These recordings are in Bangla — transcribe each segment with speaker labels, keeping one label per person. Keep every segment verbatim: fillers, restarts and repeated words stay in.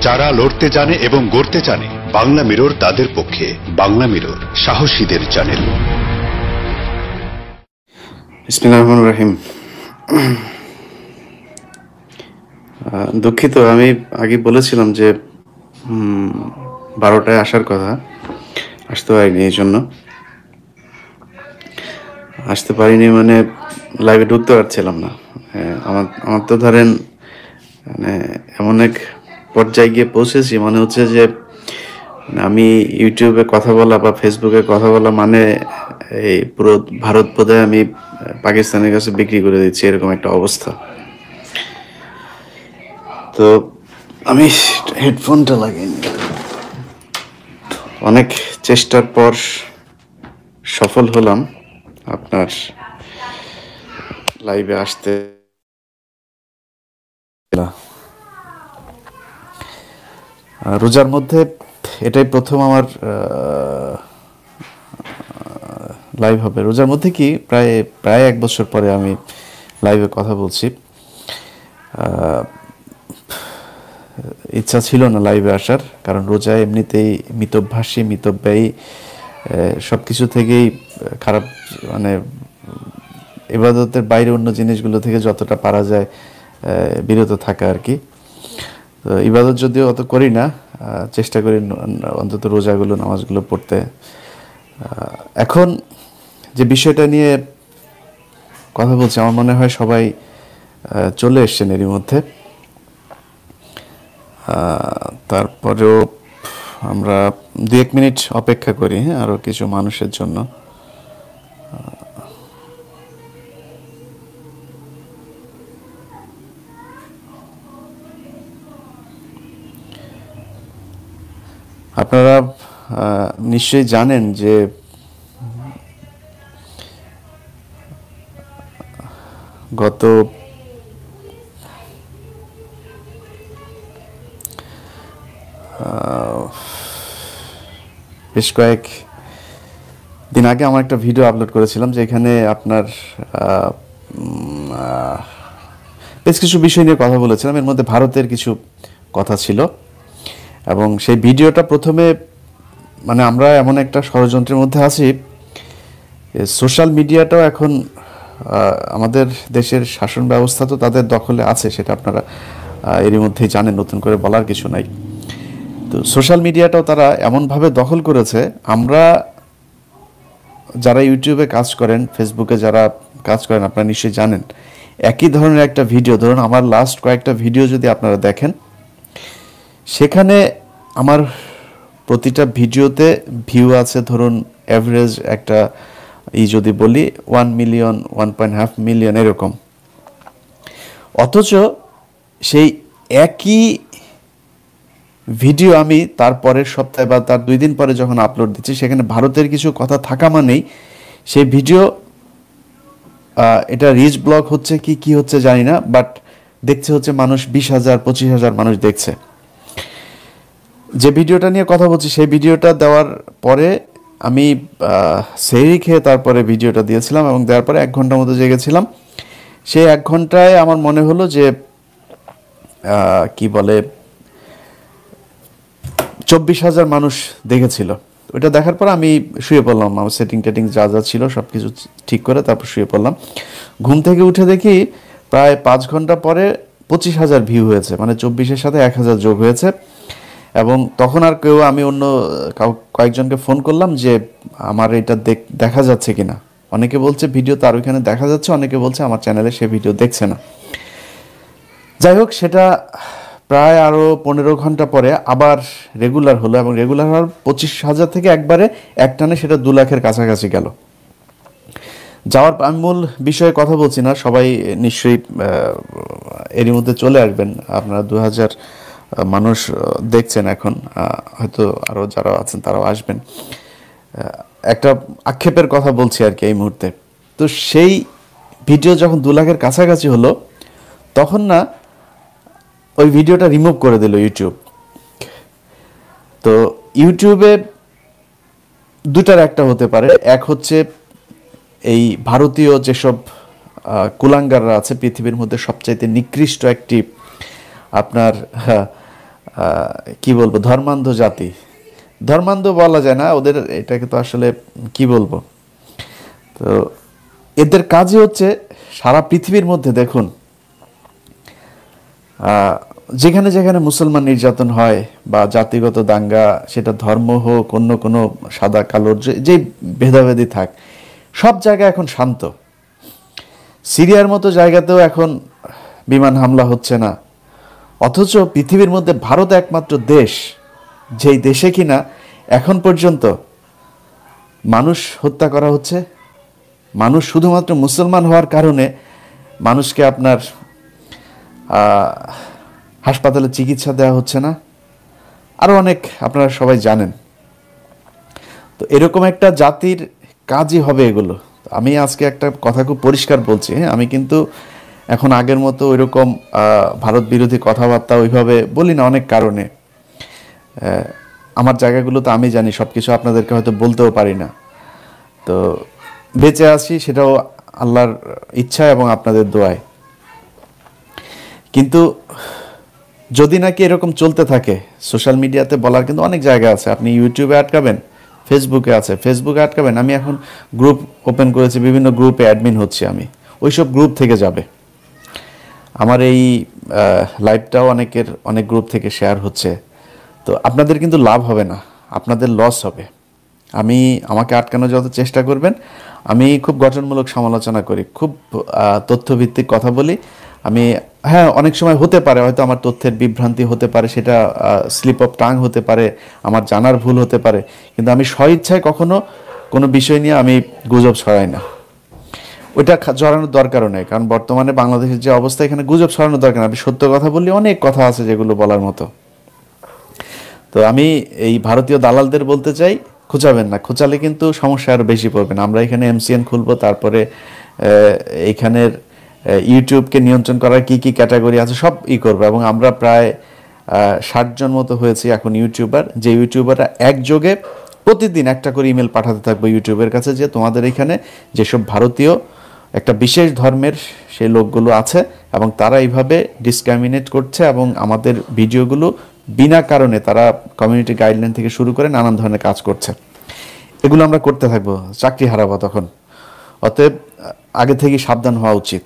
Speaker 1: যারা লড়তে জানে এবং গড়তে জানে, বাংলা মিরর তাদের পক্ষে। বাংলা মিরর, সাহসীদের চ্যানেল।
Speaker 2: বিসমিল্লাহির রহমানির রহিম। দুঃখিত, আমি আগে বলেছিলাম যে বারোটায় আসার কথা, আসতে পারিনি। এই জন্য আসতে পারিনি মানে লাইভে ঢুকতে পারছিলাম না। আমার আমার তো ধরেন মানে এমন এক পর্যায়ে গিয়ে পৌঁছেছি, মনে হচ্ছে যে আমি ইউটিউবে কথা বলা বা ফেসবুকে কথা বলা মানে এই পুরো ভারত বোধহয় আমি পাকিস্তানের কাছে বিক্রি করে দিচ্ছি, এরকম একটা অবস্থা। তো আমি হেডফোনটা লাগাইনি, অনেক চেষ্টার পর সফল হলাম আপনার লাইভে আসতে। রোজার মধ্যে এটাই প্রথম আমার লাইভ হবে। রোজার মধ্যে কি প্রায় প্রায় এক বছর পরে আমি লাইভে কথা বলছি। ইচ্ছা ছিল না লাইভে আসার, কারণ রোজা এমনিতেই মিতভাষী মিতব্যয়ী সব কিছু থেকেই খারাপ, মানে ইবাদতের বাইরে অন্য জিনিসগুলো থেকে যতটা পারা যায় বিরত থাকা আর কি। তো ইবাদত যদিও অত করি না, চেষ্টা করি অন্তত রোজাগুলো নামাজগুলো পড়তে। এখন যে বিষয়টা নিয়ে কথা বলছি, আমার মনে হয় সবাই চলে এসছেন এরই মধ্যে। তারপরেও আমরা দু এক মিনিট অপেক্ষা করি, হ্যাঁ, আরও কিছু মানুষের জন্য। আপনারা নিশ্চয়ই জানেন যে গত বেশ কয়েক দিন আগে আমার একটা ভিডিও আপলোড করেছিলাম, যে এখানে আপনার বেশ কিছু বিষয় নিয়ে কথা বলেছিলাম। এর মধ্যে ভারতের কিছু কথা ছিল, এবং সেই ভিডিওটা প্রথমে মানে আমরা এমন একটা ষড়যন্ত্রের মধ্যে আছি, সোশ্যাল মিডিয়াটাও এখন আমাদের দেশের শাসন ব্যবস্থা তো তাদের দখলে আছে, সেটা আপনারা এরই মধ্যেই জানেন, নতুন করে বলার কিছু নাই। তো সোশ্যাল মিডিয়াটাও তারা এমনভাবে দখল করেছে, আমরা যারা ইউটিউবে কাজ করেন, ফেসবুকে যারা কাজ করেন, আপনারা নিশ্চয়ই জানেন, একই ধরনের একটা ভিডিও, ধরুন আমার লাস্ট কয়েকটা ভিডিও যদি আপনারা দেখেন, সেখানে আমার প্রতিটা ভিডিওতে ভিউ আছে ধরুন অ্যাভারেজ একটা ই যদি বলি one million one point half million এরকম। অথচ সেই একই ভিডিও আমি তারপরের সপ্তাহে বা তার দুই দিন পরে যখন আপলোড দিচ্ছি, সেখানে ভারতের কিছু কথা থাকা মানেই সেই ভিডিও এটা রিচ ব্লক হচ্ছে কি কি হচ্ছে জানি না, বাট দেখছে হচ্ছে মানুষ বিশ হাজার পঁচিশ হাজার মানুষ দেখছে। যে ভিডিওটা নিয়ে কথা বলছি সেই ভিডিওটা দেওয়ার পরে আমি সেহরি খেয়ে তারপরে ভিডিওটা দিয়েছিলাম, এবং দেওয়ার পরে এক ঘন্টার মতো জেগেছিলাম। সেই এক ঘন্টায় আমার মনে হলো যে কি বলে চব্বিশ হাজার মানুষ দেখেছিল। ওইটা দেখার পর আমি শুয়ে পড়লাম, আমার সেটিং টেটিং যা যা ছিল সব কিছু ঠিক করে তারপর শুয়ে পড়লাম। ঘুম থেকে উঠে দেখি প্রায় পাঁচ ঘন্টা পরে পঁচিশ হাজার ভিউ হয়েছে, মানে চব্বিশের সাথে এক হাজার যোগ হয়েছে। এবং তখন আর কেউ, আমি অন্য কয়েকজনকে ফোন করলাম যে আমার এটা দেখা যাচ্ছে কিনা। অনেকে বলছে ভিডিও তার ওইখানে দেখা যাচ্ছে, অনেকে বলছে আমার চ্যানেলে সে ভিডিও দেখছে না। যাই হোক, সেটা প্রায় আরও পনেরো ঘন্টা পরে আবার রেগুলার হলো, এবং রেগুলার হওয়ার পঁচিশ হাজার থেকে একবারে একটানে সেটা দু লাখের কাছাকাছি গেল। যাওয়ার আমি মূল বিষয়ে কথা বলছি না, সবাই নিশ্চয়ই এরই মধ্যে চলে আসবেন। আপনারা দু হাজার মানুষ দেখছেন এখন, হয়তো আরও যারা আছেন তারাও আসবেন। একটা আক্ষেপের কথা বলছি আর কি এই মুহূর্তে। তো সেই ভিডিও যখন দু লাখের কাছাকাছি হলো, তখন না ওই ভিডিওটা রিমুভ করে দিল ইউটিউব। তো ইউটিউবে দুটার একটা হতে পারে, এক হচ্ছে এই ভারতীয় যেসব কুলাঙ্গাররা আছে, পৃথিবীর মধ্যে সবচাইতে নিকৃষ্ট একটি আপনার কি বলবো, ধর্মান্ধ জাতি। ধর্মান্ধ বলা যায় না ওদের, এটাকে তো আসলে কি বলবো। তো এদের কাজই হচ্ছে সারা পৃথিবীর মধ্যে দেখুন, যেখানে যেখানে মুসলমান নির্যাতন হয় বা জাতিগত দাঙ্গা, সেটা ধর্ম হোক অন্য কোনো সাদা কালোর যে ভেদাভেদি থাক, সব জায়গায় এখন শান্ত। সিরিয়ার মতো জায়গাতেও এখন বিমান হামলা হচ্ছে না। অথচ পৃথিবীর মধ্যে ভারত একমাত্র দেশ যেই দেশে কিনা এখন পর্যন্ত মানুষ হত্যা করা হচ্ছে। মানুষ শুধুমাত্র মুসলমান হওয়ার কারণে মানুষকে আপনার হাসপাতালে চিকিৎসা দেওয়া হচ্ছে না, আরও অনেক আপনারা সবাই জানেন। তো এরকম একটা জাতির কাজই হবে এগুলো। আমি আজকে একটা কথা খুব পরিষ্কার বলছি, হ্যাঁ, আমি কিন্তু এখন আগের মতো ওইরকম ভারত বিরোধী কথাবার্তা ওইভাবে বলি না, অনেক কারণে। আমার জায়গাগুলো তো আমি জানি, সব কিছু আপনাদেরকে হয়তো বলতেও পারি না। তো বেঁচে আছি সেটাও আল্লাহর ইচ্ছা এবং আপনাদের দোয়ায়। কিন্তু যদি নাকি এরকম চলতে থাকে, সোশ্যাল মিডিয়াতে বলার কিন্তু অনেক জায়গা আছে। আপনি ইউটিউবে আটকাবেন, ফেসবুকে আছে, ফেসবুকে আটকাবেন। আমি এখন গ্রুপ ওপেন করেছি, বিভিন্ন গ্রুপে অ্যাডমিন হচ্ছি আমি, ওইসব গ্রুপ থেকে যাবে। আমার এই লাইভটাও অনেকের অনেক গ্রুপ থেকে শেয়ার হচ্ছে। তো আপনাদের কিন্তু লাভ হবে না, আপনাদের লস হবে। আমি আমাকে আটকানোর যত চেষ্টা করবেন, আমি খুব গঠনমূলক সমালোচনা করি, খুব তথ্যভিত্তিক কথা বলি আমি। হ্যাঁ, অনেক সময় হতে পারে হয়তো আমার তথ্যের বিভ্রান্তি হতে পারে, সেটা স্লিপ অফ টাং হতে পারে, আমার জানার ভুল হতে পারে, কিন্তু আমি স্বইচ্ছায় কখনো কোনো বিষয় নিয়ে আমি গুজব ছড়াই না। ওইটা জড়ানোর দরকারও নেই, কারণ বর্তমানে বাংলাদেশের যে অবস্থা, এখানে গুজব ছড়ানোর দরকার নেই। আমি সত্য কথা বললে অনেক কথা আছে যেগুলো বলার মতো। তো আমি এই ভারতীয় দালালদের বলতে চাই, খোঁচাবেন না, খোঁচালে কিন্তু সমস্যা আরও বেশি পড়বেন। আমরা এখানে এমসিএন খুলবো, তারপরে এইখানের ইউটিউবকে নিয়ন্ত্রণ করার কি কি ক্যাটাগরি আছে সব ই করবো। এবং আমরা প্রায় ষাট জন মতো হয়েছি এখন ইউটিউবার, যে ইউটিউবাররা একযোগে প্রতিদিন একটা করে ইমেল পাঠাতে থাকবো ইউটিউবের কাছে, যে তোমাদের এখানে যেসব ভারতীয় একটা বিশেষ ধর্মের সেই লোকগুলো আছে এবং তারা এইভাবে ডিসক্রিমিনেট করছে এবং আমাদের ভিডিওগুলো বিনা কারণে তারা কমিউনিটি গাইডলাইন থেকে শুরু করে নানান ধরনের কাজ করছে। এগুলো আমরা করতে থাকবো, চাকরি হারাবো তখন। অতএব আগে থেকে সাবধান হওয়া উচিত।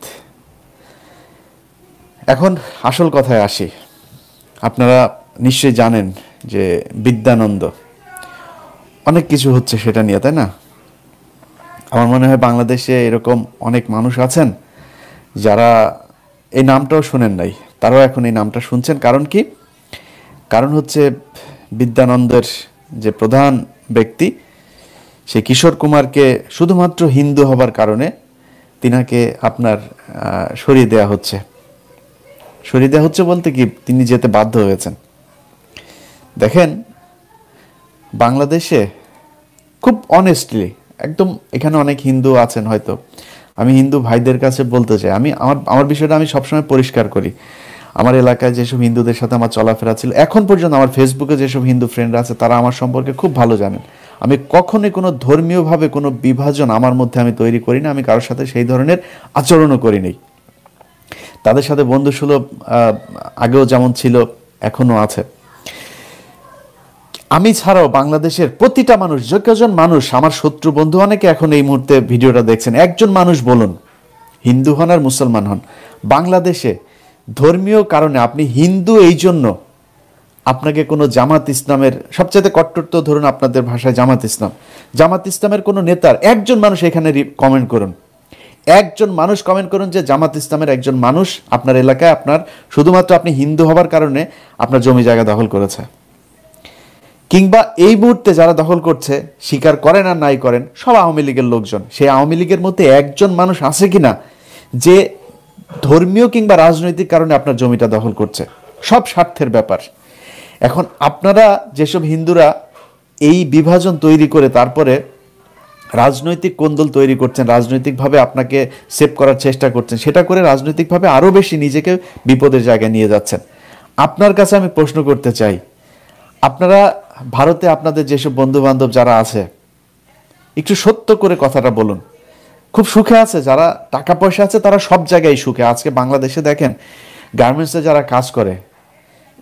Speaker 2: এখন আসল কথায় আসি। আপনারা নিশ্চয়ই জানেন যে বিদ্যানন্দ অনেক কিছু হচ্ছে সেটা নিয়ে, তাই না? আমার মনে হয় বাংলাদেশে এরকম অনেক মানুষ আছেন যারা এই নামটাও শুনেন নাই, তারাও এখন এই নামটা শুনছেন। কারণ কি? কারণ হচ্ছে বিদ্যানন্দের যে প্রধান ব্যক্তি, সে কিশোর কুমারকে শুধুমাত্র হিন্দু হবার কারণে তিনাকে আপনার সরিয়ে দেওয়া হচ্ছে। সরিয়ে দেওয়া হচ্ছে বলতে কি, তিনি যেতে বাধ্য হয়েছেন। দেখেন, বাংলাদেশে খুব অনেস্টলি একদম, এখানে অনেক হিন্দু আছেন হয়তো, আমি হিন্দু ভাইদের কাছে বলতে চাই, আমি আমার আমার বিষয়টা আমি সবসময় পরিষ্কার করি। আমার এলাকায় যেসব হিন্দুদের সাথে আমার চলাফেরা ছিল, এখন পর্যন্ত আমার ফেসবুকে যেসব হিন্দু ফ্রেন্ডরা আছে, তারা আমার সম্পর্কে খুব ভালো জানেন। আমি কখনোই কোনো ধর্মীয়ভাবে কোনো বিভাজন আমার মধ্যে আমি তৈরি করি না, আমি কারোর সাথে সেই ধরনের আচরণও করিনি। তাদের সাথে বন্ধুসুলভ আগেও যেমন ছিল এখনও আছে। আমি ছাড়াও বাংলাদেশের প্রতিটা মানুষ, যে কজন মানুষ আমার শত্রু বন্ধু অনেকে এখন এই মুহূর্তে ভিডিওটা দেখছেন, একজন মানুষ বলুন, হিন্দু হন আর মুসলমান হন, বাংলাদেশে ধর্মীয় কারণে আপনি হিন্দু এই জন্য আপনাকে কোনো জামাত ইসলামের সবচেয়ে কট্টরত, ধরুন আপনাদের ভাষায় জামাত ইসলাম, জামাত ইসলামের কোনো নেতার একজন মানুষ এখানে কমেন্ট করুন, একজন মানুষ কমেন্ট করুন যে জামাত ইসলামের একজন মানুষ আপনার এলাকায় আপনার শুধুমাত্র আপনি হিন্দু হবার কারণে আপনার জমি জায়গা দখল করেছে। কিংবা এই মুহূর্তে যারা দখল করছে, স্বীকার করেন আর নাই করেন, সব আওয়ামী লীগের লোকজন। সেই আওয়ামী লীগের মধ্যে একজন মানুষ আছে কিনা যে ধর্মীয় কিংবা রাজনৈতিক কারণে আপনার জমিটা দখল করছে? সব স্বার্থের ব্যাপার। এখন আপনারা যেসব হিন্দুরা এই বিভাজন তৈরি করে তারপরে রাজনৈতিক কোন্দল তৈরি করছেন, রাজনৈতিকভাবে আপনাকে সেভ করার চেষ্টা করছেন, সেটা করে রাজনৈতিকভাবে আরও বেশি নিজেকে বিপদের জায়গায় নিয়ে যাচ্ছেন। আপনার কাছে আমি প্রশ্ন করতে চাই, আপনারা ভারতে আপনাদের যেসব বন্ধু বান্ধব যারা আছে, একটু সত্য করে কথাটা বলুন। খুব সুখে আছে, যারা টাকা পয়সা আছে তারা সব জায়গায় সুখে। আজকে বাংলাদেশে দেখেন, গার্মেন্টসে যারা কাজ করে,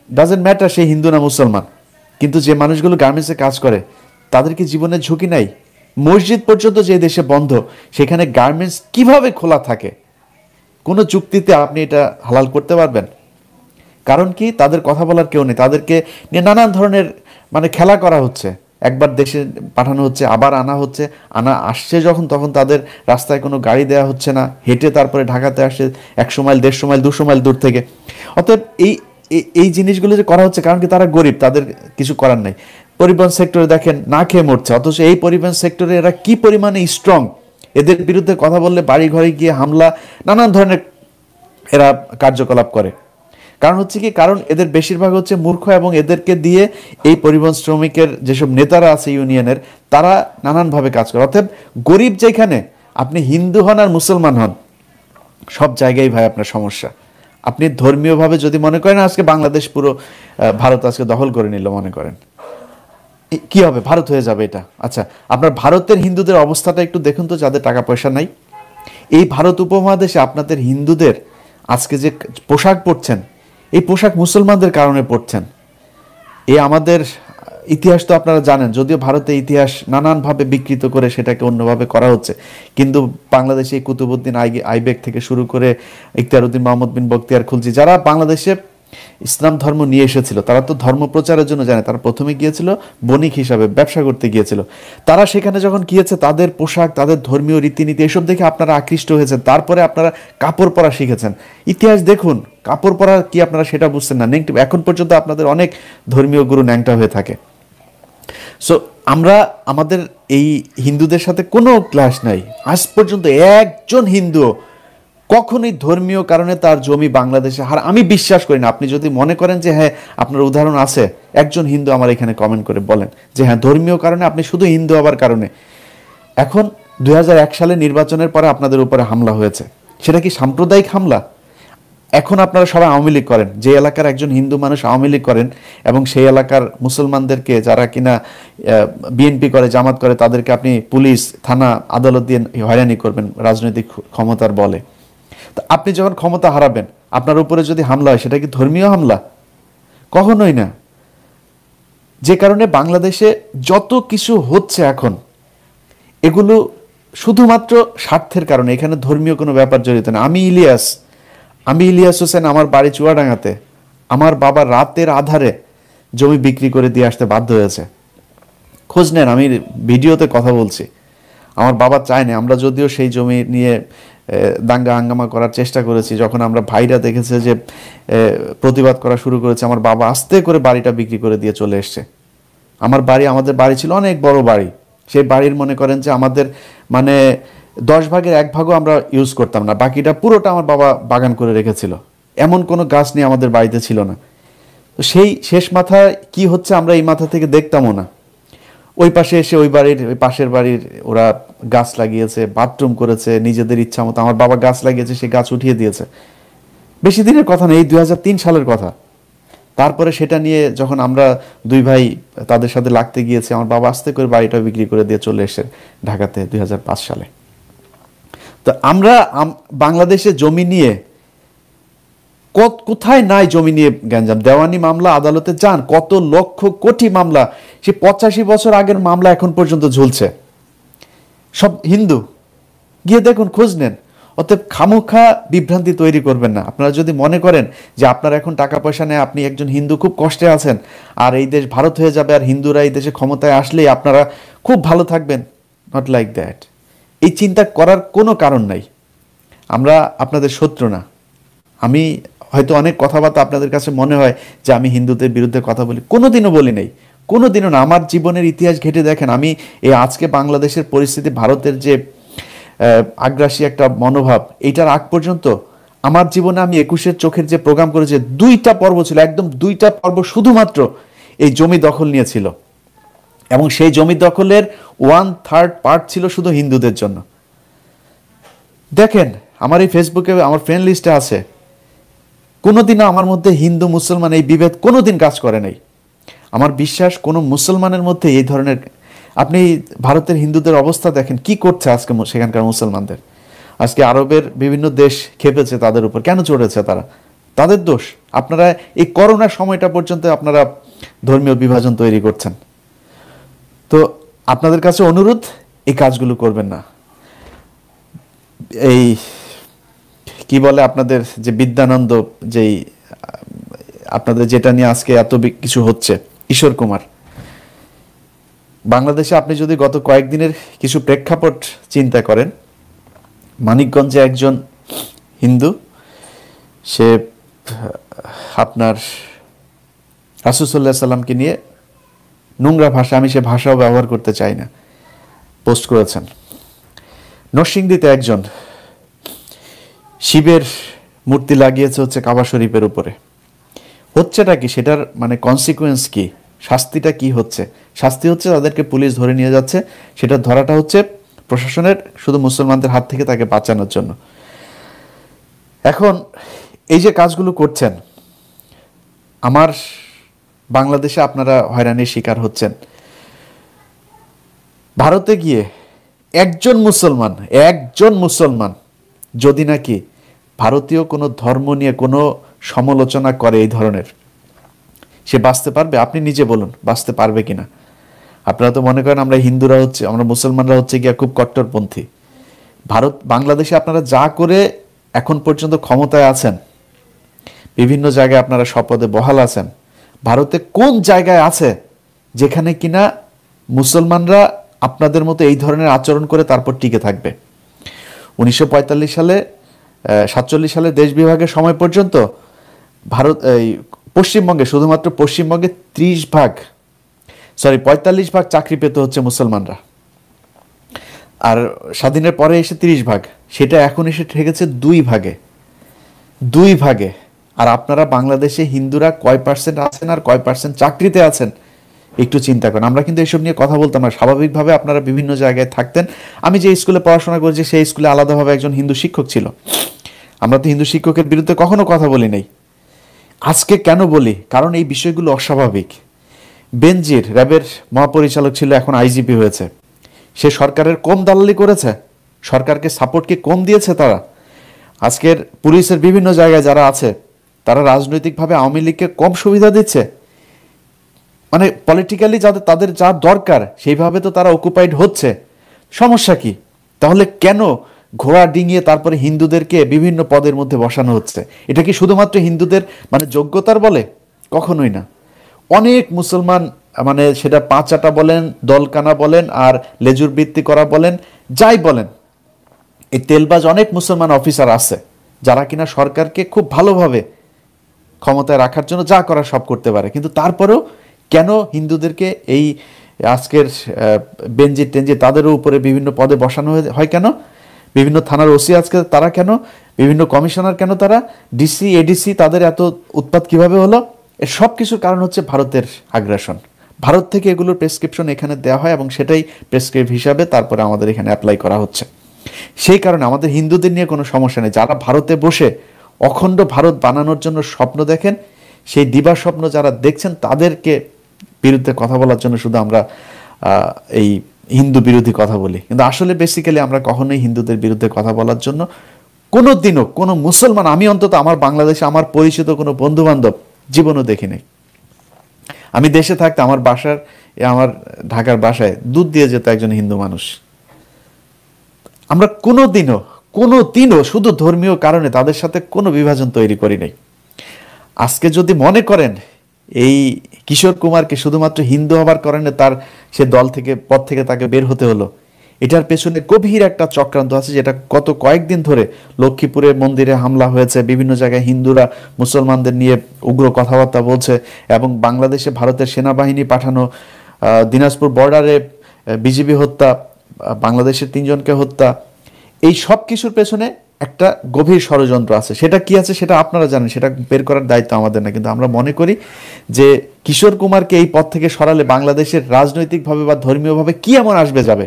Speaker 2: ডাজেন্ট ম্যাটার সে হিন্দু না মুসলমান, কিন্তু যে মানুষগুলো গার্মেন্টসে কাজ করে তাদের কি জীবনের ঝুঁকি নাই? মসজিদ পর্যন্ত যে দেশে বন্ধ, সেখানে গার্মেন্টস কিভাবে খোলা থাকে? কোনো যুক্তিতে আপনি এটা হালাল করতে পারবেন? কারণ কি, তাদের কথা বলার কেউ নেই, তাদেরকে নিয়ে নানান ধরনের মানে খেলা করা হচ্ছে। একবার দেশে পাঠানো হচ্ছে, আবার আনা হচ্ছে, আনা আসছে যখন তখন তাদের রাস্তায় কোনো গাড়ি দেওয়া হচ্ছে না, হেঁটে তারপরে ঢাকাতে আসে একশো মাইল দেড়শো মাইল দুশো মাইল দূর থেকে। অতএব এই এই জিনিসগুলো যে করা হচ্ছে, কারণ কি তারা গরিব, তাদের কিছু করার নেই। পরিবহন সেক্টরে দেখেন না খেয়ে মরছে, অথচ এই পরিবহন সেক্টরে এরা কি পরিমাণে স্ট্রং, এদের বিরুদ্ধে কথা বললে বাড়ি ঘরে গিয়ে হামলা, নানান ধরনের এরা কার্যকলাপ করে। কারণ হচ্ছে কি, কারণ এদের বেশিরভাগ হচ্ছে মূর্খ, এবং এদেরকে দিয়ে এই পরিবহন শ্রমিকের যেসব নেতারা আছে ইউনিয়নের, তারা নানানভাবে কাজ করে। অর্থাৎ গরিব যেখানে, আপনি হিন্দু হন আর মুসলমান হন, সব জায়গায় ভাই আপনার সমস্যা। আপনি ধর্মীয়ভাবে যদি মনে করেন আজকে বাংলাদেশ পুরো ভারত আজকে দখল করে নিল, মনে করেন কি হবে? ভারত হয়ে যাবে এটা। আচ্ছা, আপনার ভারতের হিন্দুদের অবস্থাটা একটু দেখুন তো, যাদের টাকা পয়সা নাই। এই ভারত উপমহাদেশে আপনাদের হিন্দুদের আজকে যে পোশাক পরছেন, এই পোশাক মুসলমানদের কারণে পড়ছেন। এই আমাদের ইতিহাস তো আপনারা জানেন, যদিও ভারতে ইতিহাস নানানভাবে বিকৃত করে সেটাকে অন্যভাবে করা হচ্ছে, কিন্তু বাংলাদেশে কুতুবউদ্দিন আইবেক থেকে শুরু করে ইখতিয়ারউদ্দিন মোহাম্মদ বিন বখতিয়ার খুলজি, যারা বাংলাদেশে ইসলাম ধর্ম নিয়ে এসেছিল, তারা তো ধর্ম প্রচারের জন্য জানে, তারা প্রথমে গিয়েছিল বণিক হিসাবে, ব্যবসা করতে গিয়েছিল। তারা সেখানে যখন গিয়েছে, তাদের পোশাক, তাদের ধর্মীয় রীতিনীতি এসব দেখে আপনারা আকৃষ্ট হয়েছেন, তারপরে আপনারা কাপড় পরা শিখেছেন। ইতিহাস দেখুন, কাপড় পরা কি আপনারা সেটা বুঝছেন না। নেগেটিভ, এখন পর্যন্ত আপনাদের অনেক ধর্মীয় গুরু ন্যাংটা হয়ে থাকে। সো আমরা আমাদের এই হিন্দুদের সাথে কোনো ক্লাশ নাই। আজ পর্যন্ত একজন হিন্দু কখনোই ধর্মীয় কারণে তার জমি বাংলাদেশে হার আমি বিশ্বাস করি না। আপনি যদি মনে করেন যে হ্যাঁ আপনার উদাহরণ আছে, একজন হিন্দু আমার এখানে কমেন্ট করে বলেন যে হ্যাঁ ধর্মীয় কারণে, আপনি শুধু হিন্দু হবার কারণে। এখন দুই হাজার এক সালে নির্বাচনের পরে আপনাদের উপরে হামলা হয়েছে, সেটা কি সাম্প্রদায়িক হামলা? এখন আপনারা সবাই আওয়ামী লীগ করেন, যে এলাকার একজন হিন্দু মানুষ আওয়ামী লীগ করেন, এবং সেই এলাকার মুসলমানদেরকে যারা কিনা বিএনপি করে, জামাত করে, তাদেরকে আপনি পুলিশ, থানা, আদালত দিয়ে হয়রানি করবেন রাজনৈতিক ক্ষমতার বলে। তো আপনি যখন ক্ষমতা হারাবেন, আপনার উপরে যদি হামলা হয়, সেটা কি ধর্মীয় হামলা? কখনোই না। যে কারণে বাংলাদেশে যত কিছু হচ্ছে এখন, এগুলো শুধুমাত্র স্বার্থের কারণে, এখানে ধর্মীয় কোনো ব্যাপার জড়িত না। আমি ইলিয়াস আমি ইলিয়াস হোসেন, আমার বাড়ি চুয়াডাঙ্গাতে। আমার বাবা রাতের আধারে জমি বিক্রি করে দিয়ে আসতে বাধ্য হয়েছে। খোঁজ নেন, আমি ভিডিওতে কথা বলছি। আমার বাবা চায়নি, আমরা যদিও সেই জমি নিয়ে দাঙ্গা হাঙ্গামা করার চেষ্টা করেছি, যখন আমরা ভাইরা দেখেছে যে প্রতিবাদ করা শুরু করেছে, আমার বাবা আস্তে করে বাড়িটা বিক্রি করে দিয়ে চলে এসছে। আমার বাড়ি, আমাদের বাড়ি ছিল অনেক বড় বাড়ি, সেই বাড়ির মনে করেন যে আমাদের মানে দশ ভাগের এক ভাগও আমরা ইউজ করতাম না, বাকিটা পুরোটা আমার বাবা বাগান করে রেখেছিল। এমন কোনো গাছ নিয়ে আমাদের বাড়িতে ছিল না। তো সেই শেষ মাথায় কি হচ্ছে আমরা এই মাথা থেকে দেখতামও না। ওই পাশে এসে ওই বাড়ির, ওই পাশের বাড়ির ওরা গাছ লাগিয়েছে, বাথরুম করেছে নিজেদের ইচ্ছা মতো। আমার বাবা গাছ লাগিয়েছে, সে গাছ উঠিয়ে দিয়েছে। বেশি দিনের কথা নেই, দুই হাজার তিন সালের কথা। তারপরে সেটা নিয়ে যখন আমরা দুই ভাই তাদের সাথে লাগতে গিয়েছে, আমার বাবা আস্তে করে বাড়িটা বিক্রি করে দিয়ে চলে এসে ঢাকাতে দুই হাজার পাঁচ সালে। তো আমরা বাংলাদেশে জমি নিয়ে কোথায় নাই জমি নিয়ে গ্যাঞ্জাম, দেওয়ানি মামলা, আদালতে যান, কত লক্ষ কোটি মামলা, সে পঁচাশি বছর আগের মামলা এখন পর্যন্ত ঝুলছে, সব হিন্দু। গিয়ে দেখুন, খোঁজ নেন। অতএব খামোখা বিভ্রান্তি তৈরি করবেন না। আপনারা যদি মনে করেন যে আপনার এখন টাকা পয়সা নেই, আপনি একজন হিন্দু খুব কষ্টে আছেন, আর এই দেশ ভারত হয়ে যাবে, আর হিন্দুরা এই দেশে ক্ষমতায় আসলেই আপনারা খুব ভালো থাকবেন, নট লাইক দ্যাট। এই চিন্তা করার কোনো কারণ নাই। আমরা আপনাদের শত্রু না। আমি হয়তো অনেক কথাবার্তা আপনাদের কাছে মনে হয় যে আমি হিন্দুদের বিরুদ্ধে কথা বলি, কোনোদিনও বলি নাই, কোনোদিনও না। আমার জীবনের ইতিহাস ঘেঁটে দেখেন, আমি এই আজকে বাংলাদেশের পরিস্থিতি, ভারতের যে আগ্রাসী একটা মনোভাব, এইটার আগ পর্যন্ত আমার জীবনে আমি একুশের চোখের যে প্রোগ্রাম করেছি, দুইটা পর্ব ছিল, একদম দুইটা পর্ব শুধুমাত্র এই জমি দখল নিয়েছিল, এবং সেই জমি দখলের ওয়ান থার্ড পার্ট ছিল শুধু হিন্দুদের জন্য। দেখেন আমার এই ফেসবুকে আমার ফ্রেন্ড লিস্টে আছে, কোনোদিনও আমার মধ্যে হিন্দু মুসলমান এই বিভেদ কোনোদিন কাজ করে নাই। আমার বিশ্বাস কোনো মুসলমানের মধ্যে এই ধরনের, আপনি ভারতের হিন্দুদের অবস্থা দেখেন কি করছে আজকে সেখানকার মুসলমানদের। আজকে আরবের বিভিন্ন দেশ খেপেছে তাদের উপর, কেন চড়েছে তারা? তাদের দোষ। আপনারা এই করোনার সময়টা পর্যন্ত আপনারা ধর্মীয় বিভাজন তৈরি করছেন। তো আপনাদের কাছে অনুরোধ, এই কাজগুলো করবেন না। এই কি বলে আপনাদের যে বিদ্যানন্দ, যেই আপনাদের যেটা নিয়ে আজকে এত কিছু হচ্ছে, কিশোর কুমার, বাংলাদেশে আপনি যদি গত কয়েকদিনের কিছু প্রেক্ষাপট চিন্তা করেন, মানিকগঞ্জে একজন হিন্দু, সে আপনার রাসূল সাল্লাল্লাহু আলাইহি সাল্লামকে নিয়ে নোংরা ভাষা, আমি সে ভাষাও ব্যবহার করতে চাই না, পোস্ট করেছেন। নরসিংদীতে একজন শিবের মূর্তি লাগিয়েছে হচ্ছে কাবা শরীফের উপরে। হচ্ছেটা কি, সেটার মানে কনসিকুয়েন্স কি, শাস্তিটা কি হচ্ছে? শাস্তি হচ্ছে তাদেরকে পুলিশ ধরে নিয়ে যাচ্ছে, সেটা ধরাটা হচ্ছে প্রশাসনের শুধু মুসলমানদের হাত থেকে তাকে বাঁচানোর জন্য। এখন এই যে কাজগুলো করছেন, আমার বাংলাদেশে আপনারা হয়রানির শিকার হচ্ছেন। ভারতে গিয়ে একজন মুসলমান একজন মুসলমান যদি নাকি ভারতীয় কোনো ধর্ম নিয়ে কোনো সমালোচনা করে এই ধরনের, সে বাঁচতে পারবে? আপনি নিজে বলুন, বাঁচতে পারবে কিনা? আপনারা তো মনে করেন আমরা হিন্দুরা হচ্ছে, আমরা মুসলমানরা হচ্ছে গিয়া খুব কট্টরপন্থী। ভারত বাংলাদেশে আপনারা যা করে এখন পর্যন্ত ক্ষমতায় আছেন, বিভিন্ন জায়গায় আপনারা শপথে বহাল আছেন, ভারতে কোন জায়গায় আছে যেখানে কিনা মুসলমানরা আপনাদের মতো এই ধরনের আচরণ করে তারপর টিকে থাকবে? উনিশশো পঁয়তাল্লিশ সালে সাতচল্লিশ সালে দেশ বিভাগের সময় পর্যন্ত ভারত এই পশ্চিমবঙ্গে, শুধুমাত্র পশ্চিমবঙ্গে ত্রিশ ভাগ সরি পঁয়তাল্লিশ ভাগ চাকরি পেত হচ্ছে মুসলমানরা, আর স্বাধীনের পরে এসে ত্রিশ ভাগ, সেটা এখন এসে ঠেকেছে দুই ভাগে দুই ভাগে আর আপনারা বাংলাদেশে হিন্দুরা কয় পার্সেন্ট আছেন আর কয় পার্সেন্ট চাকরিতে আছেন একটু চিন্তা করেন। আমরা কিন্তু এসব নিয়ে কথা বলতাম না, স্বাভাবিকভাবে আপনারা বিভিন্ন জায়গায় থাকতেন। আমি যে স্কুলে পড়াশোনা করেছি সেই স্কুলে আলাদাভাবে একজন হিন্দু শিক্ষক ছিল। আমরা তো হিন্দু শিক্ষকের বিরুদ্ধে কখনো কথা বলি নাই। আজকে কেন বলি? কারণ এই বিষয়গুলো অস্বাভাবিক। বেনজির র্যাবের মহাপরিচালক ছিল, এখন আইজিপি হয়েছে। সে সরকারের কম দালালি করেছে? সরকারকে সাপোর্ট কি কম দিয়েছে তারা? আজকের পুলিশের বিভিন্ন জায়গায় যারা আছে তারা রাজনৈতিকভাবে আওয়ামী লীগকে কম সুবিধা দিচ্ছে? মানে পলিটিক্যালি যাদের তাদের যা দরকার সেইভাবে তো তারা অকুপাইড হচ্ছে, সমস্যা কি? তাহলে কেন ঘোড়া ডিঙিয়ে তারপরে হিন্দুদেরকে বিভিন্ন পদের মধ্যে বসানো হচ্ছে? এটা কি শুধুমাত্র হিন্দুদের মানে যোগ্যতার বলে? কখনোই না। অনেক মুসলমান, মানে সেটা পাঁচাটা বলেন, দলকানা বলেন, আর লেজুর বৃত্তি করা বলেন, যাই বলেন, এই তেলবাজ অনেক মুসলমান অফিসার আছে যারা কিনা সরকারকে খুব ভালোভাবে ক্ষমতায় রাখার জন্য যা করার সব করতে পারে, কিন্তু তারপরেও কেন হিন্দুদেরকে এই আজকের বেনজির টেনজির তাদেরও উপরে বিভিন্ন পদে বসানো হয়? কেন? বিভিন্ন থানার ওসি আজকে তারা কেন? বিভিন্ন কমিশনার কেন তারা? ডিসি এডিসি তাদের এত উৎপাত কিভাবে হলো? এর সব কিছুর কারণ হচ্ছে ভারতের আগ্রাসন। ভারত থেকে এগুলোর প্রেসক্রিপশন এখানে দেওয়া হয় এবং সেটাই প্রেসক্রিপ হিসাবে তারপরে আমাদের এখানে অ্যাপ্লাই করা হচ্ছে। সেই কারণে আমাদের হিন্দুদের নিয়ে কোনো সমস্যা নেই। যারা ভারতে বসে অখণ্ড ভারত বানানোর জন্য স্বপ্ন দেখেন, সেই দিবা স্বপ্ন যারা দেখছেন তাদেরকে বিরুদ্ধে কথা বলার জন্য শুধু আমরা এই হিন্দু বিরোধী কথা বলি, কিন্তু আসলে বেসিক্যালি আমরা কখনোই হিন্দুদের বিরুদ্ধে কথা বলার জন্য কোনো দিনও কোনো মুসলমান, আমি অন্তত আমার বাংলাদেশে আমার পরিচিত কোনো বন্ধু বান্ধব জীবনও দেখিনি। আমি দেশে থাকতে আমার বাসার, আমার ঢাকার বাসায় দুধ দিয়ে যেত একজন হিন্দু মানুষ। আমরা কোনো দিনও কোনো দিনও শুধু ধর্মীয় কারণে তাদের সাথে কোনো বিভাজন তৈরি করি নাই। আজকে যদি মনে করেন এই কিশোর কুমারকে শুধুমাত্র হিন্দু হবার কারণে তার সে দল থেকে পদ থেকে তাকে বের হতে হলো, এটার পেছনে গভীর একটা চক্রান্ত আছে, যেটা গত কয়েকদিন ধরে লক্ষ্মীপুরের মন্দিরে হামলা হয়েছে, বিভিন্ন জায়গায় হিন্দুরা মুসলমানদের নিয়ে উগ্র কথাবার্তা বলছে, এবং বাংলাদেশে ভারতের সেনাবাহিনী পাঠানো, দিনাজপুর বর্ডারে বিজিবি হত্যা, বাংলাদেশের তিনজনকে হত্যা, এই সব কিছুর পেছনে একটা গভীর ষড়যন্ত্র আছে। সেটা কি আছে সেটা আপনারা জানেন, সেটা বের করার দায়িত্ব আমাদের না। কিন্তু আমরা মনে করি যে কিশোর কুমারকে এই পথ থেকে সরালে বাংলাদেশের রাজনৈতিকভাবে বা ধর্মীয়ভাবে কি এমন আসবে যাবে।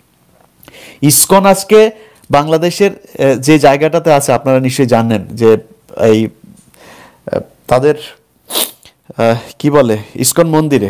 Speaker 2: ইসকন আজকে বাংলাদেশের যে জায়গাটাতে আছে আপনারা নিশ্চয়ই জানেন, যে এই তাদের কি বলে ইসকন মন্দিরে,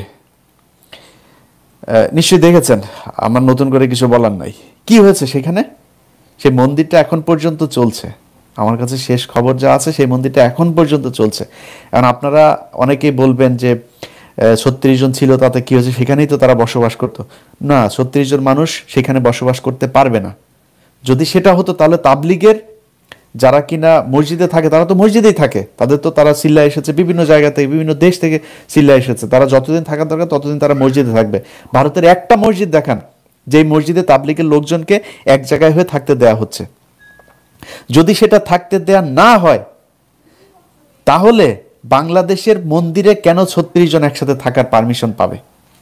Speaker 2: নিশ্চয়ই দেখেছেন, আমার নতুন করে কিছু বলার নাই। কি হয়েছে সেখানে? সেই মন্দিরটা এখন পর্যন্ত চলছে, আমার কাছে শেষ খবর যা আছে সেই মন্দিরটা এখন পর্যন্ত চলছে। এখন আপনারা অনেকেই বলবেন যে ছত্রিশ জন ছিল তাতে কি হয়েছে, সেখানেই তো তারা বসবাস করতো। না, ছত্রিশ জন মানুষ সেখানে বসবাস করতে পারবে না। যদি সেটা হতো তাহলে তাবলিগের যারা কিনা মসজিদে থাকে তারা তো মসজিদেই থাকে, তাদের তো তারা সিল্লা এসেছে বিভিন্ন জায়গা থেকে, বিভিন্ন দেশ থেকে সিল্লা এসেছে, তারা যতদিন থাকার দরকার ততদিন তারা মসজিদে থাকবে। ভারতের একটা মসজিদ দেখান যেই মসজিদে তাবলিগের লোকজনকে এক জায়গায় হয়ে থাকতে দেয়া হচ্ছে। যদি সেটা থাকতে দেয়া না হয় তাহলে বাংলাদেশের মন্দিরে কেন ছত্রিশ জন একসাথে থাকার পারমিশন পাবে?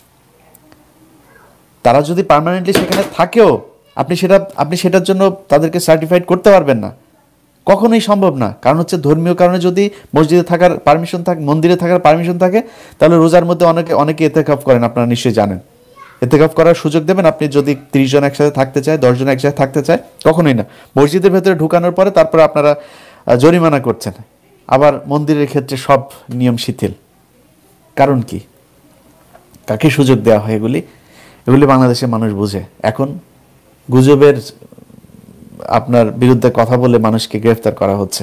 Speaker 2: তারা যদি পার্মানেন্টলি সেখানে থাকেও আপনি সেটা আপনি সেটার জন্য তাদেরকে সার্টিফাইড করতে পারবেন না, কখনোই সম্ভব না। কারণ হচ্ছে ধর্মীয় কারণে যদি মসজিদে থাকার পারমিশন থাকে, মন্দিরে থাকার পারমিশন থাকে, তাহলে রোজার মধ্যে অনেকে অনেকে এতেকাফ করেন, আপনারা নিশ্চয়ই জানেন। এতেকাফ করার সুযোগ দেবেন আপনি যদি ত্রিশ জন একসাথে থাকতে চায়, দশ জন একসাথে থাকতে চায়? কখনোই না। মসজিদের ভেতরে ঢুকানোর পরে তারপরে আপনারা জরিমানা করছেন, আবার মন্দিরের ক্ষেত্রে সব নিয়ম শিথিল। কারণ কি? কাকে সুযোগ দেওয়া হয় এগুলি? এগুলি বাংলাদেশের মানুষ বুঝে। এখন গুজবের আপনার বিরুদ্ধে কথা বলে মানুষকে গ্রেফতার করা হচ্ছে।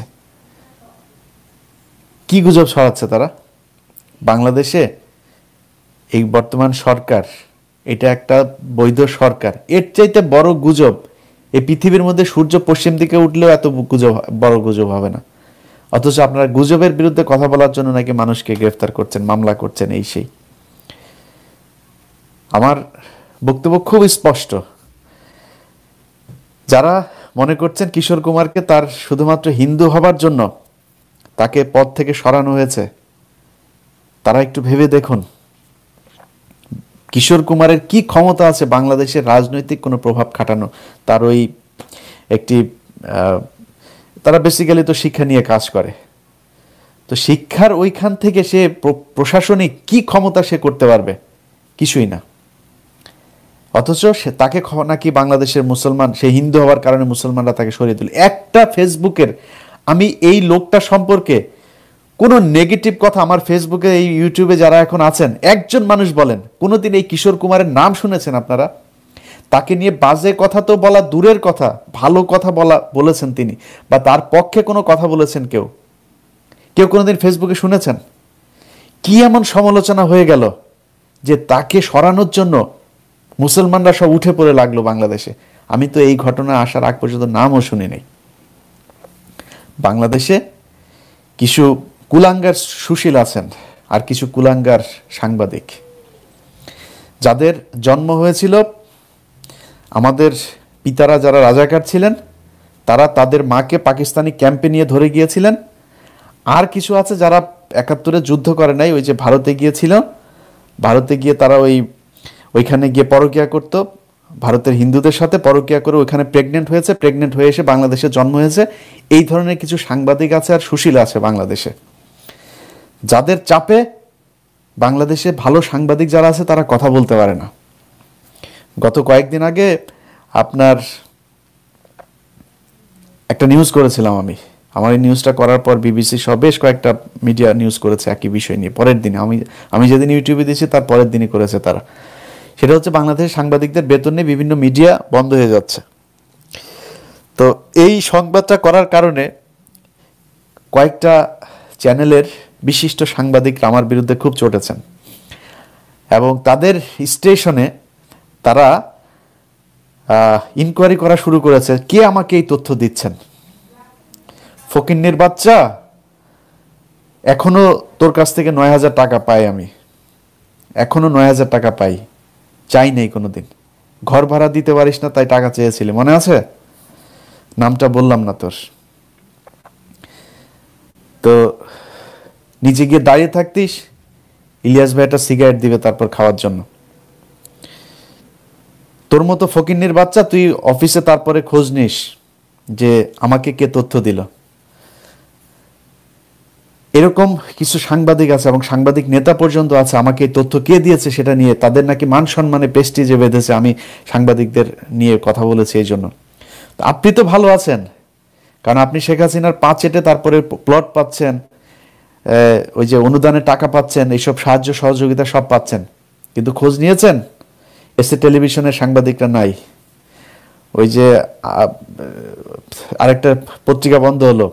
Speaker 2: কি গুজব ছড়াচ্ছে তারা? বাংলাদেশে এই বর্তমান সরকার এটা একটা বৈধ সরকার, এর চাইতে বড় গুজব এই পৃথিবীর মধ্যে সূর্য পশ্চিম দিকে উঠলেও এত গুজব, বড় গুজব হবে না। অথচ আপনারা গুজবের বিরুদ্ধে কথা বলার জন্য নাকি মানুষকে গ্রেফতার করছেন, মামলা করছেন, এই সেই। আমার বক্তব্য খুব স্পষ্ট। যারা মনে করছেন কিশোর কুমারকে তার শুধুমাত্র হিন্দু হবার জন্য তাকে পদ থেকে সরানো হয়েছে, তারা একটু ভেবে দেখুন কিশোর কুমারের কি ক্ষমতা আছে বাংলাদেশের রাজনৈতিক কোনো প্রভাব খাটানো। তার ওই একটি তারা বেসিক্যালি তো শিক্ষা নিয়ে কাজ করে, তো শিক্ষার ওইখান থেকে সে প্রশাসনিক কি ক্ষমতা সে করতে পারবে? কিছুই না। অথচ সে তাকে নাকি বাংলাদেশের মুসলমান, সে হিন্দু হওয়ার কারণে মুসলমানরা তাকে সরিয়ে দিল। একটা ফেসবুকের আমি এই লোকটা সম্পর্কে কোনো নেগেটিভ কথা আমার ফেসবুকে, এই ইউটিউবে যারা এখন আছেন, একজন মানুষ বলেন কোনোদিন এই কিশোর কুমারের নাম শুনেছেন আপনারা? তাকে নিয়ে বাজে কথা তো বলা দূরের কথা, ভালো কথা বলা বলেছেন তিনি, বা তার পক্ষে কোনো কথা বলেছেন কেউ কেউ কোনোদিন ফেসবুকে শুনেছেন? কি এমন সমালোচনা হয়ে গেল যে তাকে সরানোর জন্য মুসলমানরা সব উঠে পড়ে লাগলো বাংলাদেশে? আমি তো এই ঘটনা আসার আগ পর্যন্ত নামও শুনি নাই। বাংলাদেশে কিছু কুলাঙ্গার সুশীল আছেন আর কিছু কুলাঙ্গার সাংবাদিক, যাদের জন্ম হয়েছিল, আমাদের পিতারা যারা রাজাকার ছিলেন তারা তাদের মাকে পাকিস্তানি ক্যাম্পে নিয়ে ধরে গিয়েছিলেন। আর কিছু আছে যারা একাত্তরে যুদ্ধ করে নাই, ওই যে ভারতে গিয়েছিল, ভারতে গিয়ে তারা ওই ওইখানে গিয়ে পরকিয়া করতো, ভারতের হিন্দুদের সাথে পরকিয়া করে ওইখানে প্রেগনেন্ট হয়েছে, প্রেগনেন্ট হয়ে এসে বাংলাদেশে জন্ম হয়েছে। এই ধরনের কিছু সাংবাদিক আছে আর সুশীল আছে বাংলাদেশে, যাদের চাপে বাংলাদেশে ভালো সাংবাদিক যারা আছে তারা কথা বলতে পারে না। গত কয়েকদিন আগে আপনার একটা নিউজ করেছিলাম আমি, আমার এই নিউজটা করার পর বিবিসি সহ বেশ কয়েকটা মিডিয়া নিউজ করেছে একই বিষয় নিয়ে। পরের দিনে আমি আমি যেদিন ইউটিউবে দিয়েছি তার পরের দিনই করেছে তারা। সেটা হচ্ছে বাংলাদেশের সাংবাদিকদের বেতন নিয়ে বিভিন্ন মিডিয়া বন্ধ হয়ে যাচ্ছে। তো এই সংবাদটা করার কারণে কয়েকটা চ্যানেলের বিশিষ্ট সাংবাদিকরা আমার বিরুদ্ধে খুব চটেছেন এবং তাদের স্টেশনে তারা ইনকোয়ারি করা শুরু করেছে, কে আমাকে এই তথ্য দিচ্ছেন? ফকিন্নির বাচ্চা, এখনো তোর কাছ থেকে নয় হাজার টাকা পাই, আমি এখনো নয় হাজার টাকা পাই, চাই নেই কোনোদিন, ঘর ভাড়া দিতে পারিস না তাই টাকা চেয়েছিলি, মনে আছে? নামটা বললাম না তোর। তো নিচে গিয়ে দাঁড়িয়ে থাকতিস, ইলিয়াস ভাই একটা সিগারেট দিবে তারপর খাওয়ার জন্য। তোর মতো ফকিন্নির বাচ্চা তুই অফিসে তারপরে খোঁজ নিস যে আমাকে কে তথ্য দিল। এরকম কিছু সাংবাদিক আছে এবং সাংবাদিক নেতা পর্যন্ত আছে, আমাকে এই তথ্য কে দিয়েছে সেটা নিয়ে তাদের নাকি মান সম্মানে পেস্টিজে বেঁধেছে, আমি সাংবাদিকদের নিয়ে কথা বলেছি এই জন্য। আপনি তো ভালো আছেন, কারণ আপনি শেখ হাসিনার পা চেটে তারপরে প্লট পাচ্ছেন, ওই যে অনুদানের টাকা পাচ্ছেন, এইসব সাহায্য সহযোগিতা সব পাচ্ছেন, কিন্তু খোঁজ নিয়েছেন? এসে টেলিভিশনের সাংবাদিকরা নাই, ওই যে আরেকটা পত্রিকা বন্ধ হলো,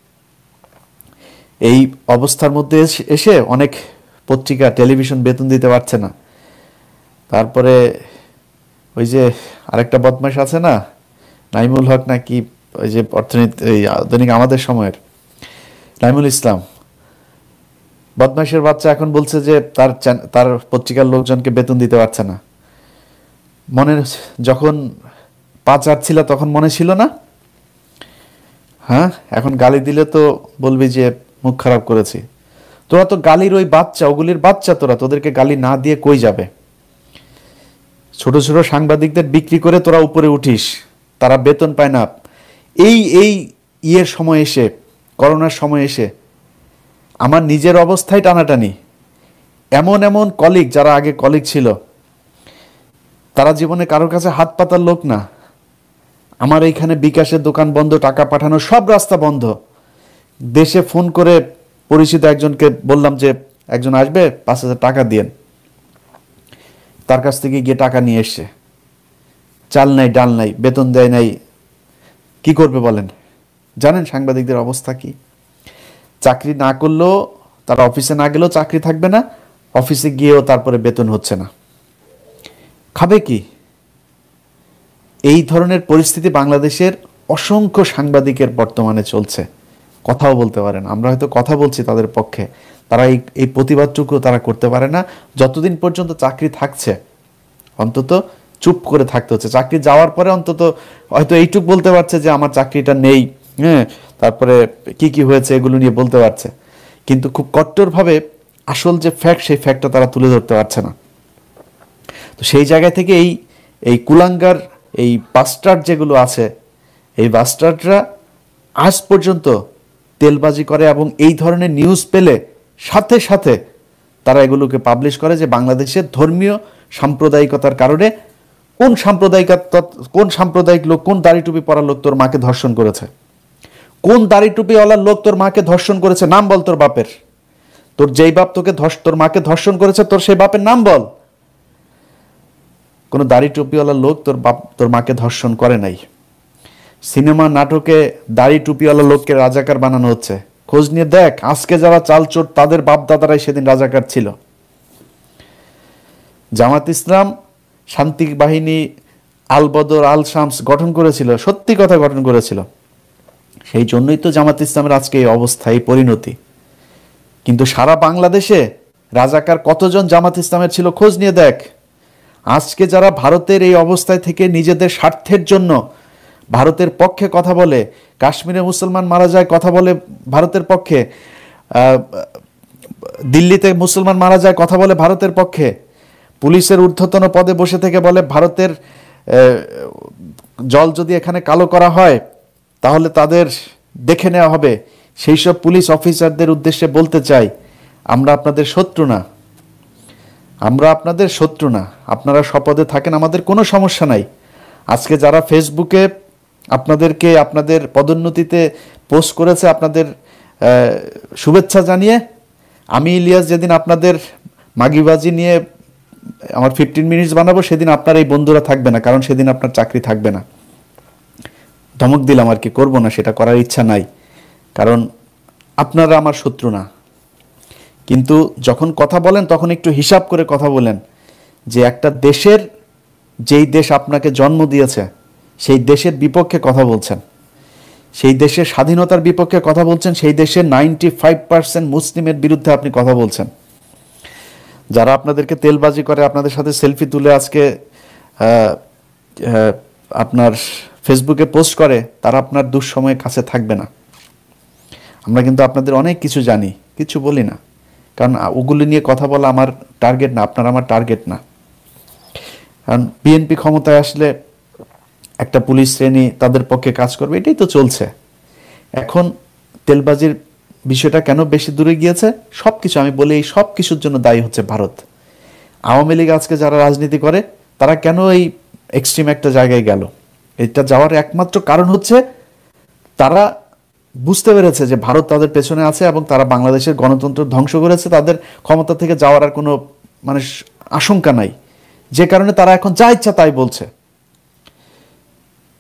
Speaker 2: এই অবস্থার মধ্যে এসে অনেক পত্রিকা টেলিভিশন বেতন দিতে পারছে না। তারপরে ওই যে আরেকটা বদমাশ আছে না, নাইমুল হক নাকি, ওই যে অর্থনীতি দৈনিক আমাদের সময়ের নাইমুল ইসলাম, বদমাশের বাচ্চা এখন বলছে যে তার তার পত্রিকার লোকজনকে বেতন দিতে পারছে না। মনে যখন পাঁচ আট ছিল তখন মনে ছিল না? হ্যাঁ, এখন গালি দিলে তো বলবি যে মুখ খারাপ করেছি। তোরা তো গালির ওই বাচ্চা, ওগুলির বাচ্চা, তোরা তোদেরকে গালি না দিয়ে কই যাবে? ছোট ছোট সাংবাদিকদের বিক্রি করে তোরা উপরে উঠিস, তারা বেতন পায় না। এই এই ইয়ের সময় এসে, করোনার সময় এসে আমার নিজের অবস্থায় টানাটানি। এমন এমন কলিগ, যারা আগে কলিগ ছিল, তারা জীবনে কারোর কাছে হাত পাতার লোক না। আমার এইখানে বিকাশের দোকান বন্ধ, টাকা পাঠানো সব রাস্তা বন্ধ। দেশে ফোন করে পরিচিত একজনকে বললাম যে একজন আসবে, পাঁচ হাজার টাকা দিয়েন। তার কাছ থেকে গিয়ে টাকা নিয়ে এসছে। চাল নাই, ডাল নাই, বেতন দেয় নাই, কি করবে বলেন? জানেন সাংবাদিকদের অবস্থা কি? চাকরি না করলেও, তারা অফিসে না গেলেও চাকরি থাকবে না, অফিসে গিয়েও তারপরে বেতন হচ্ছে না, খাবে কি? এই ধরনের পরিস্থিতি বাংলাদেশের অসংখ্য সাংবাদিকের বর্তমানে চলছে। কথাও বলতে পারে না। আমরা হয়তো কথা বলছি তাদের পক্ষে, তারা এই এই প্রতিবাদটুকু তারা করতে পারে না। যতদিন পর্যন্ত চাকরি থাকছে অন্তত চুপ করে থাকতে হচ্ছে। চাকরি যাওয়ার পরে অন্তত হয়তো এইটুক বলতে পারছে যে আমার চাকরিটা নেই, হ্যাঁ, তারপরে কি কি হয়েছে এগুলো নিয়ে বলতে পারছে, কিন্তু খুব কট্টরভাবে আসল যে ফ্যাক্ট, সেই ফ্যাক্টটা তারা তুলে ধরতে পারছে না। তো সেই জায়গা থেকে এই এই কুলাঙ্গার, এই বাস্টার্ড যেগুলো আছে, এই বাস্টার্ডরা আজ পর্যন্ত তেলবাজি করে এবং এই ধরনের নিউজ পেলে সাথে সাথে তারা এগুলোকে পাবলিশ করে যে বাংলাদেশের ধর্মীয় সাম্প্রদায়িকতার কারণে কোন সাম্প্রদায়িক কোন সাম্প্রদায়িক লোক, কোন দাড়ি টুপি পরা লোক তোর মাকে ধর্ষণ করেছে, কোন দাড়ি টুপিওয়ালার লোক তোর মাকে ধর্ষণ করেছে, নাম বল তোর বাপের। তোর যেই বাপ তোকে তোর মাকে ধর্ষণ করেছে, তোর সেই বাপের নাম বল। কোনো দাড়ি টুপিওয়ালা লোক তোর বাপ তোর মাকে ধর্ষণ করে নাই। সিনেমা নাটকে দাড়ি টুপিওয়ালা লোককে রাজাকার বানানো হচ্ছে। খোঁজ নিয়ে দেখ, আজকে যারা চালচোর তাদের বাপ দাদারাই সেদিন রাজাকার ছিল। জামাত ইসলাম শান্তি বাহিনী, আল বদর, আল শামস গঠন করেছিল, সত্যি কথা গঠন করেছিল। সেই জন্যই তো জামাত ইসলামের আজকে এই অবস্থা, এই পরিণতি। কিন্তু সারা বাংলাদেশে রাজাকার কতজন জামাত ইসলামের ছিল খোঁজ নিয়ে দেখ। আজকে যারা ভারতের এই অবস্থায় থেকে নিজেদের স্বার্থের জন্য ভারতের পক্ষে কথা বলে, কাশ্মীরে মুসলমান মারা যায় কথা বলে ভারতের পক্ষে, দিল্লিতে মুসলমান মারা যায় কথা বলে ভারতের পক্ষে, পুলিশের ঊর্ধ্বতন পদে বসে থেকে বলে ভারতের জল যদি এখানে কালো করা হয় তাহলে তাদের দেখে নেওয়া হবে, সেই সব পুলিশ অফিসারদের উদ্দেশ্যে বলতে চাই, আমরা আপনাদের শত্রু না, আমরা আপনাদের শত্রু না। আপনারা স্বপদে থাকেন, আমাদের কোনো সমস্যা নাই। আজকে যারা ফেসবুকে আপনাদেরকে আপনাদের পদোন্নতিতে পোস্ট করেছে, আপনাদের শুভেচ্ছা জানিয়ে, আমি ইলিয়াস যেদিন আপনাদের মাগিবাজি নিয়ে আমার ফিফটিন মিনিটস বানাবো, সেদিন আপনার এই বন্ধুরা থাকবে না, কারণ সেদিন আপনার চাকরি থাকবে না। ধমক দিলাম আর কি, করবো না, সেটা করার ইচ্ছা নাই, কারণ আপনারা আমার শত্রু না। কিন্তু যখন কথা বলেন তখন একটু হিসাব করে কথা বলেন, যে একটা দেশের, যেই দেশ আপনাকে জন্ম দিয়েছে সেই দেশের বিপক্ষে কথা বলছেন, সেই দেশের স্বাধীনতার বিপক্ষে কথা বলছেন, সেই দেশের নাইনটি ফাইভ পার্সেন্ট মুসলিমের বিরুদ্ধে আপনি কথা বলছেন। যারা আপনাদেরকে তেলবাজি করে, আপনাদের সাথে সেলফি তুলে আজকে আপনার ফেসবুকে পোস্ট করে, তারা আপনার দুঃসময়ে কাছে থাকবে না। আমরা কিন্তু আপনাদের অনেক কিছু জানি, কিছু বলি না, কারণ ওগুলি নিয়ে কথা বলা আমার টার্গেট না, আপনার আমার টার্গেট না। কারণ বিএনপি ক্ষমতায় আসলে একটা পুলিশ শ্রেণী তাদের পক্ষে কাজ করবে, এটাই তো চলছে। এখন তেলবাজির বিষয়টা কেন বেশি দূরে গিয়েছে? সব কিছু আমি বলি, এই সব কিছুর জন্য দায়ী হচ্ছে ভারত। আওয়ামী লীগ আজকে যারা রাজনীতি করে, তারা কেন এই এক্সট্রিম একটা জায়গায় গেল? এটা যাওয়ার একমাত্র কারণ হচ্ছে তারা বুঝতে পেরেছে যে ভারত তাদের পেছনে আছে এবং তারা বাংলাদেশের গণতন্ত্র ধ্বংস করেছে, তাদের ক্ষমতা থেকে যাওয়ার আর কোনো মানে আশঙ্কা নাই, যে কারণে তারা এখন যা ইচ্ছা তাই বলছে।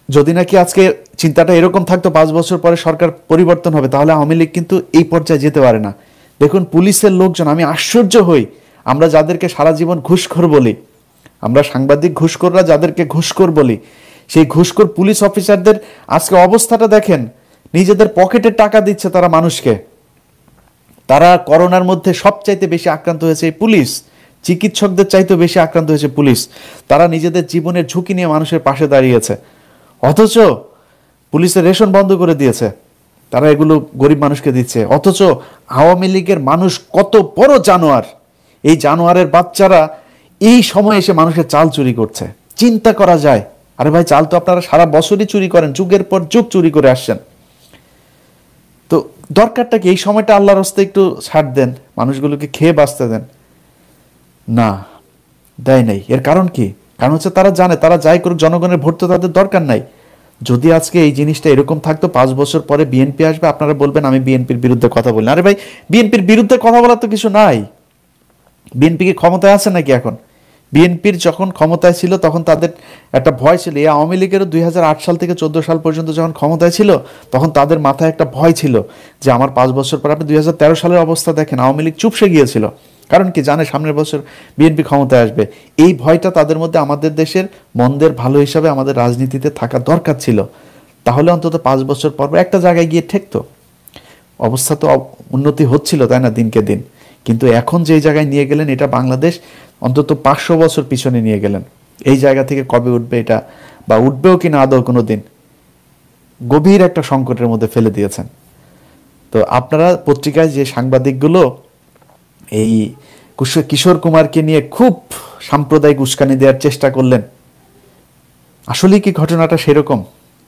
Speaker 2: যদি নাকি আজকে চিন্তাটা এরকম থাকতো পাঁচ বছর পরে সরকার পরিবর্তন হবে, তাহলে আওয়ামী লীগ কিন্তু এই পর্যায়ে যেতে পারে না। দেখুন পুলিশের লোকজন, আমি আশ্চর্য হই, আমরা যাদেরকে সারা জীবন ঘুষখোর বলি, আমরা সাংবাদিক ঘুষখোররা যাদেরকে ঘুষখোর বলি, সেই ঘুষখোর পুলিশ অফিসারদের আজকে অবস্থাটা দেখেন। নিজেদের পকেটের টাকা দিচ্ছে তারা মানুষকে। তারা করোনার মধ্যে সবচাইতে বেশি আক্রান্ত হয়েছে এই পুলিশ, চিকিৎসকদের চাইতে বেশি আক্রান্ত হয়েছে পুলিশ। তারা নিজেদের জীবনের ঝুঁকি নিয়ে মানুষের পাশে দাঁড়িয়েছে, অথচ পুলিশের রেশন বন্ধ করে দিয়েছে, তারা এগুলো গরিব মানুষকে দিচ্ছে। অথচ আওয়ামী লীগের মানুষ কত বড় জানোয়ার, এই জানোয়ারের বাচ্চারা এই সময় এসে মানুষের চাল চুরি করছে। চিন্তা করা যায়? আরে ভাই, চাল তো আপনারা সারা বছরই চুরি করেন, যুগের পর যুগ চুরি করে আসছেন। তো দরকারটা কি? এই সময়টা আল্লাহর রাস্তায় একটু ছাড় দেন, মানুষগুলোকে খেয়ে বাঁচতে দেন। না, দেয় নাই। এর কারণ কি? কারণ হচ্ছে তারা জানে তারা যাই করুক জনগণের ভোট তো তাদের দরকার নাই। যদি আজকে এই জিনিসটা এরকম থাকতো, পাঁচ বছর পরে বিএনপি আসবে, আপনারা বলবেন আমি বিএনপির বিরুদ্ধে কথা বলি। আরে ভাই, বিএনপির বিরুদ্ধে কথা বলার তো কিছু নাই। বিএনপি কি ক্ষমতায় আছে নাকি এখন? বিএনপির যখন ক্ষমতায় ছিল তখন তাদের একটা ভয় ছিল। এই আওয়ামী লীগেরও দুই হাজার আট সাল থেকে চোদ্দ সাল পর্যন্ত যখন ক্ষমতায় ছিল, তখন তাদের মাথায় একটা ভয় ছিল যে আমার পাঁচ বছর পর, আপনি দুই হাজার তেরো সালের অবস্থা দেখেন, আওয়ামী লীগ চুপসে গিয়েছিল। কারণ কি? জানে সামনের বছর বিএনপি ক্ষমতায় আসবে। এই ভয়টা তাদের মধ্যে আমাদের দেশের মন্দের ভালো হিসাবে আমাদের রাজনীতিতে থাকা দরকার ছিল। তাহলে অন্তত পাঁচ বছর পর একটা জায়গায় গিয়ে ঠেকতো। অবস্থা তো উন্নতি হচ্ছিল, তাই না, দিনকে দিন। কিন্তু এখন যে জায়গায় নিয়ে গেলেন, এটা বাংলাদেশ অন্তত পাঁচশো বছর পিছনে নিয়ে গেলেন। এই জায়গা থেকে কবে উঠবে এটা, বা উঠবেও কিনা আদৌ কোনো দিন, গভীর একটা সংকটের মধ্যে ফেলে দিয়েছেন। তো আপনারা পত্রিকায় যে সাংবাদিকগুলো এই কিশোর কুমারকে নিয়ে খুব সাম্প্রদায়িক উস্কানি দেওয়ার চেষ্টা করলেন, আসলে কি ঘটনাটা সেরকম?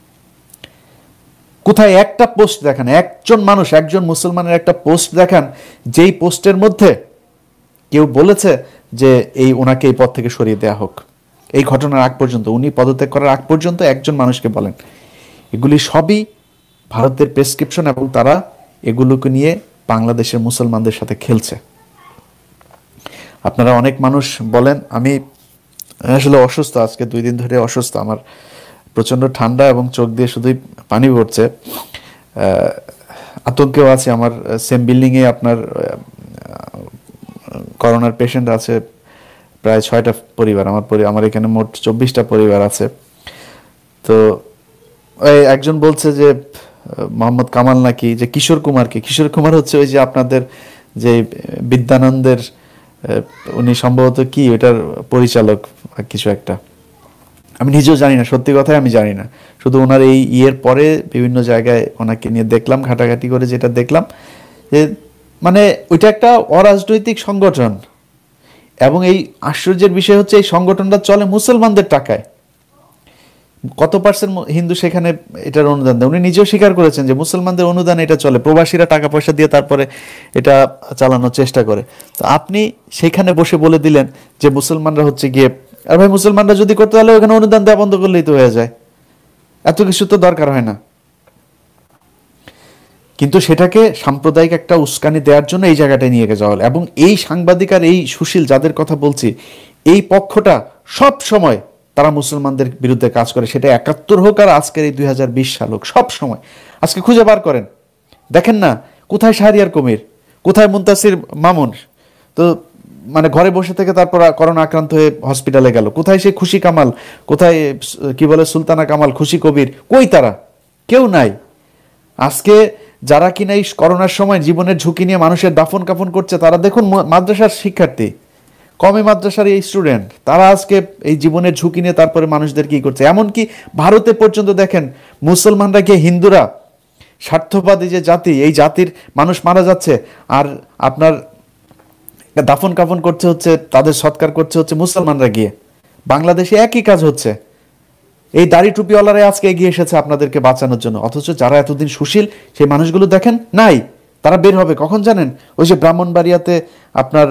Speaker 2: কোথায় একটা পোস্ট দেখান, একজন মানুষ, একজন মুসলমানের একটা পোস্ট দেখান, যেই পোস্টের মধ্যে কেউ বলেছে যে এই ওনাকে এই পদ থেকে সরিয়ে দেওয়া হোক। এই ঘটনার আগ পর্যন্ত, উনি পদত্যাগ করার আগ পর্যন্ত একজন মানুষকে বলেন। এগুলি সবই ভারতের প্রেসক্রিপশন, এবং তারা এগুলোকে নিয়ে বাংলাদেশের মুসলমানদের সাথে খেলছে। আপনারা অনেক মানুষ বলেন, আমি আসলে অসুস্থ, আজকে দুই দিন ধরে অসুস্থ, আমার প্রচণ্ড ঠান্ডা এবং চোখ দিয়ে শুধুই পানি পড়ছে, আতঙ্কেও আছে। আমার সেম বিল্ডিংয়ে আপনার করোনার পেশেন্ট আছে প্রায় ছয়টা পরিবার, আমার আমার এখানে মোট চব্বিশটা পরিবার আছে। তো একজন বলছে যে মোহাম্মদ কামাল নাকি, যে কিশোর কুমারকে, কিশোর কুমার হচ্ছে ওই যে আপনাদের যে বিদ্যানন্দের, উনি সম্ভবত কি ওইটার পরিচালক কিছু একটা, আমি নিজেও জানি না, সত্যি কথাই আমি জানি না। শুধু ওনার এই ইয়ের পরে বিভিন্ন জায়গায় ওনাকে নিয়ে দেখলাম, ঘাটাঘাটি করে যেটা দেখলাম, যে মানে ওইটা একটা অরাজনৈতিক সংগঠন, এবং এই আশ্চর্যের বিষয় হচ্ছে এই সংগঠনটা চলে মুসলমানদের টাকায়। কত পার্সেন্ট হিন্দু সেখানে এটার অনুদান দেয়? উনি নিজেও স্বীকার করেছেন যে মুসলমানদের অনুদান এটা চলে, প্রবাসীরা টাকা পয়সা দিয়ে তারপরে এটা চালানোর চেষ্টা করে। তো আপনি সেখানে বসে বলে দিলেন যে মুসলমানরা হচ্ছে গিয়ে, আর ভাই মুসলমানরা যদি করতে, তাহলে ওখানে অনুদান দেওয়া বন্ধ করলেই তো হয়ে যায়, এত কিছু তো দরকার হয় না। কিন্তু সেটাকে সাম্প্রদায়িক একটা উস্কানি দেওয়ার জন্য এই জায়গাটায় নিয়ে যাওয়া হল। এবং এই সাংবাদিক আর এই সুশীল যাদের কথা বলছি, এই পক্ষটা সব সময় তারা মুসলমানদের বিরুদ্ধে কাজ করে, সেটা একাত্তর হোক আর আজকের এই দুই হাজার বিশ সাল হোক, সব সময়। আজকে খুঁজে বার করেন, দেখেন না কোথায় শাহরিয়ার কবির, কোথায় মুনতাসির মামুন, তো মানে ঘরে বসে থেকে তারপর করোনা আক্রান্ত হয়ে হসপিটালে গেল, কোথায় সেই খুশি কামাল, কোথায় কি বলে সুলতানা কামাল, খুশি কবির, কই তারা? কেউ নাই। আজকে যারা কিনা এই করোনার সময় জীবনের ঝুঁকি নিয়ে মানুষের দাফন কাফন করছে, তারা দেখুন মাদ্রাসার শিক্ষার্থী, কমে মাদ্রাসার এই স্টুডেন্ট, তারা আজকে এই জীবনের ঝুঁকি নিয়ে তারপরে মানুষদের কি করছে। এমনকি ভারতে পর্যন্ত দেখেন মুসলমানরা গিয়ে, হিন্দুরা স্বার্থবাদী যে জাতি, এই জাতির মানুষ মারা যাচ্ছে, আর আপনার দাফন কাফন করছে হচ্ছে, তাদের সৎকার করছে হচ্ছে মুসলমানরা গিয়ে। বাংলাদেশে একই কাজ হচ্ছে। এই দাড়ি টুপিওয়ালারাই আজকে এগিয়ে এসেছে আপনাদেরকে বাঁচানোর জন্য, অথচ যারা এতদিন সুশীল সেই মানুষগুলো দেখেন নাই। তারা বের হবে কখন জানেন? ওই যে ব্রাহ্মণবাড়িয়াতে আপনার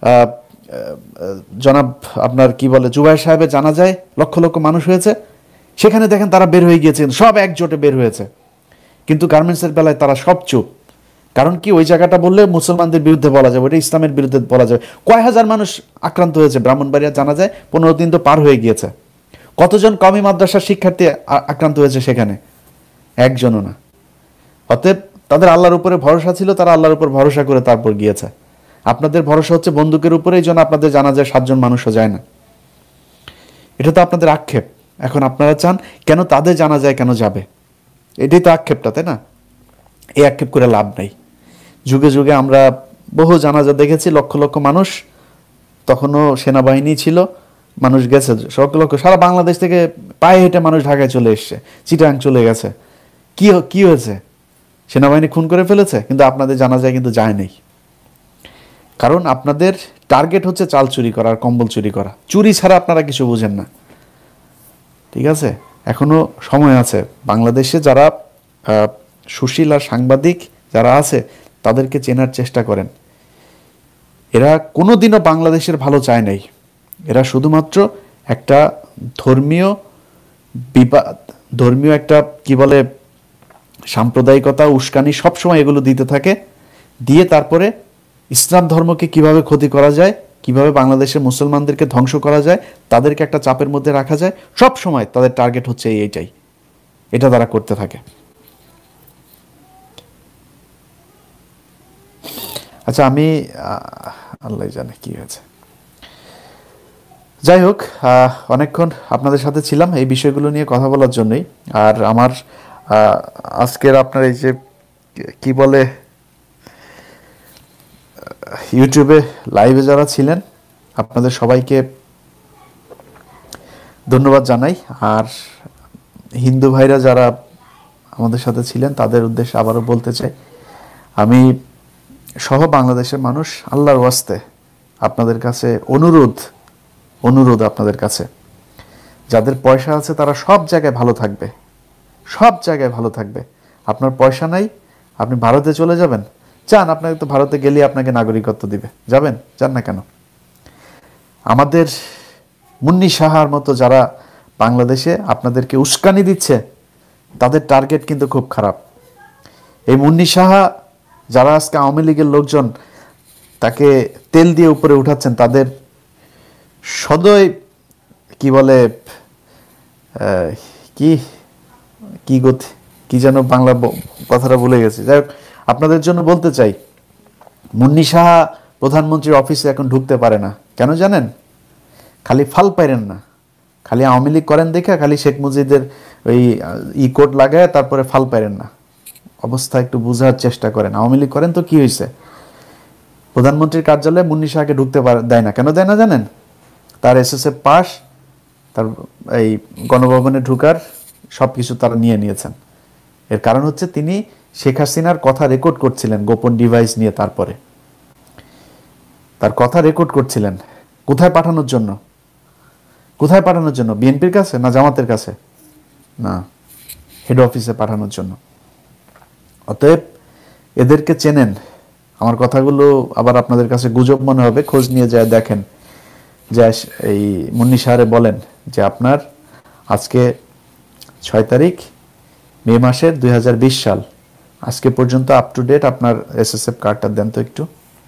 Speaker 2: জনাব আপনার কি বলে জুবাইর সাহেবের জানাজায় লক্ষ লক্ষ মানুষ হয়েছে, সেখানে দেখেন তারা বের হয়ে গিয়েছেন, সব একজোটে বের হয়েছে। কিন্তু গার্মেন্টসের বেলায় তারা সব চুপ। কারণ কি? ওই জায়গাটা বললে মুসলমানদের বিরুদ্ধে বলা যাবে, ওটা ইসলামের বিরুদ্ধে বলা যাবে। কয় হাজার মানুষ আক্রান্ত হয়েছে ব্রাহ্মণবাড়িয়া জানাজায়, পনেরো দিন তো পার হয়ে গিয়েছে। কতজন কওমি মাদ্রাসার শিক্ষার্থী আক্রান্ত হয়েছে সেখানে? একজনও না। অতএব তাদের আল্লাহর উপরে ভরসা ছিল, তারা আল্লাহর উপর ভরসা করে তারপর গিয়েছে। আপনাদের ভরসা হচ্ছে বন্দুকের উপরে, এই জন্য আপনাদের জানাজায় সাতজন মানুষও যায় না। এটা তো আপনাদের আক্ষেপ। এখন আপনারা চান কেন তাদের জানাজায় কেন যাবে, এটাই তো আক্ষেপটা, তাই না? এই আক্ষেপ করে লাভ নাই। যুগে যুগে আমরা বহু জানাজা দেখেছি, লক্ষ লক্ষ মানুষ, তখনও সেনাবাহিনী ছিল, মানুষ গেছে লক্ষ লক্ষ, সারা বাংলাদেশ থেকে পায়ে হেঁটে মানুষ ঢাকায় চলে এসছে, চিটাং চলে গেছে। কি কি হয়েছে? সেনাবাহিনী খুন করে ফেলেছে, কিন্তু আপনাদের জানাজায় কিন্তু যায় নাই। কারণ আপনাদের টার্গেট হচ্ছে চাল চুরি করা আর কম্বল চুরি করা। চুরি ছাড়া আপনারা কিছু বুঝেন না, ঠিক আছে? এখনো সময় আছে। বাংলাদেশে যারা সুশীল আর সাংবাদিক যারা আছে তাদেরকে চেনার চেষ্টা করেন। এরা কোনোদিনও বাংলাদেশের ভালো চায় নাই। এরা শুধুমাত্র একটা ধর্মীয় বিবাদ, ধর্মীয় একটা কি বলে সাম্প্রদায়িকতা, উস্কানি সবসময় এগুলো দিতে থাকে, দিয়ে তারপরে ইসলাম ধর্মকে কিভাবে ক্ষতি করা যায়, কিভাবে বাংলাদেশের মুসলমানদেরকে ধ্বংস করা যায়, তাদেরকে একটা চাপের মধ্যে রাখা যায়, সব সময় তাদের টার্গেট হচ্ছে এইটাই। এটা তারা করতে থাকে। আচ্ছা, আমি আল্লাহ জানে কি হয়েছে। যাই হোক, অনেকক্ষণ আপনাদের সাথে ছিলাম এই বিষয়গুলো নিয়ে কথা বলার জন্যই। আর আমার আজকের আপনার এই যে কি বলে ইউটিউবে লাইভে যারা ছিলেন আপনাদের সবাইকে ধন্যবাদ জানাই। আর হিন্দু ভাইরা যারা আমাদের সাথে ছিলেন তাদের উদ্দেশ্যে আবারও বলতে চাই, আমি সহ বাংলাদেশের মানুষ আল্লাহর ওয়াস্তে আপনাদের কাছে অনুরোধ অনুরোধ আপনাদের কাছে, যাদের পয়সা আছে তারা সব জায়গায় ভালো থাকবে, সব জায়গায় ভালো থাকবে। আপনার পয়সা নাই, আপনি ভারতে চলে যাবেন, চান আপনাকে তো ভারতে গেলে আপনাকে নাগরিকত্ব দিবে, যাবেন, যান না কেন? আমাদের মুন্নি সাহার মতো যারা বাংলাদেশে আপনাদেরকে উস্কানি দিচ্ছে তাদের টার্গেট কিন্তু খুব খারাপ। এই মুন্নি সাহা যারা আজকে আওয়ামী লীগের লোকজন তাকে তেল দিয়ে উপরে উঠাচ্ছেন, তাদের সদয় কি বলে কি কি গতি কি যেন বাংলা কথাটা ভুলে গেছি। যাই হোক, আপনাদের জন্য বলতে চাই, মুন্নি সাহা প্রধানমন্ত্রীর অফিসে এখন ঢুকতে পারে না। কেন জানেন? খালি ফাল পাইরেন না, খালি আওয়ামী লীগ করেন দেখে খালি শেখ মুজিবের ওই ই কোড লাগায় তারপরে ফাল পাইরেন না। অবস্থা একটু বোঝার চেষ্টা করেন। আওয়ামী লীগ করেন তো কি হয়েছে? প্রধানমন্ত্রীর কার্যালয়ে মুন্নি সাহাকে ঢুকতে দেয় না। কেন দেয় না জানেন? তার এসএসএফ পাস, তার এই গণভবনে ঢুকার সব কিছু তারা নিয়ে নিয়েছেন। এর কারণ হচ্ছে তিনি শেখ হাসিনার কথা রেকর্ড করছিলেন গোপন ডিভাইস নিয়ে, তারপরে তার কথা রেকর্ড করছিলেন। কোথায় পাঠানোর জন্য? কোথায় পাঠানোর জন্য? বিএনপির কাছে না জামাতের কাছে? না, হেড অফিসে পাঠানোর জন্য। অতএব এদেরকে চেনেন। আমার কথাগুলো আবার আপনাদের কাছে গুজব মনে হবে, খোঁজ নিয়ে যায় দেখেন। যে এই মুন্নি সাহারে বলেন যে আপনার আজকে ছয় তারিখ মে মাসের দুই হাজার বিশ সাল, আজকে পর্যন্ত আপ টু ডেট আপনার এসএসএফ কার্ডটা দেন তো, একটু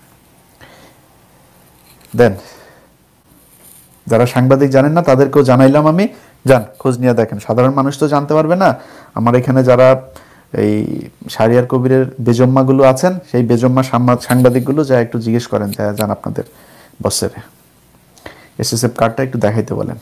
Speaker 2: দেন। যারা সাংবাদিক জানেন না তাদেরকেও জানাইলাম আমি, যান খোঁজ নিয়ে দেখেন। সাধারণ মানুষ তো জানতে পারবে না। আমার এখানে যারা এই শাহরিয়ার কবিরের বেজম্মাগুলো আছেন, সেই বেজম্মা সাংবাদিকগুলো যা একটু জিজ্ঞেস করেন, যা যান আপনাদের বসের এসএসএফ কার্ডটা একটু দেখাইতে বলেন।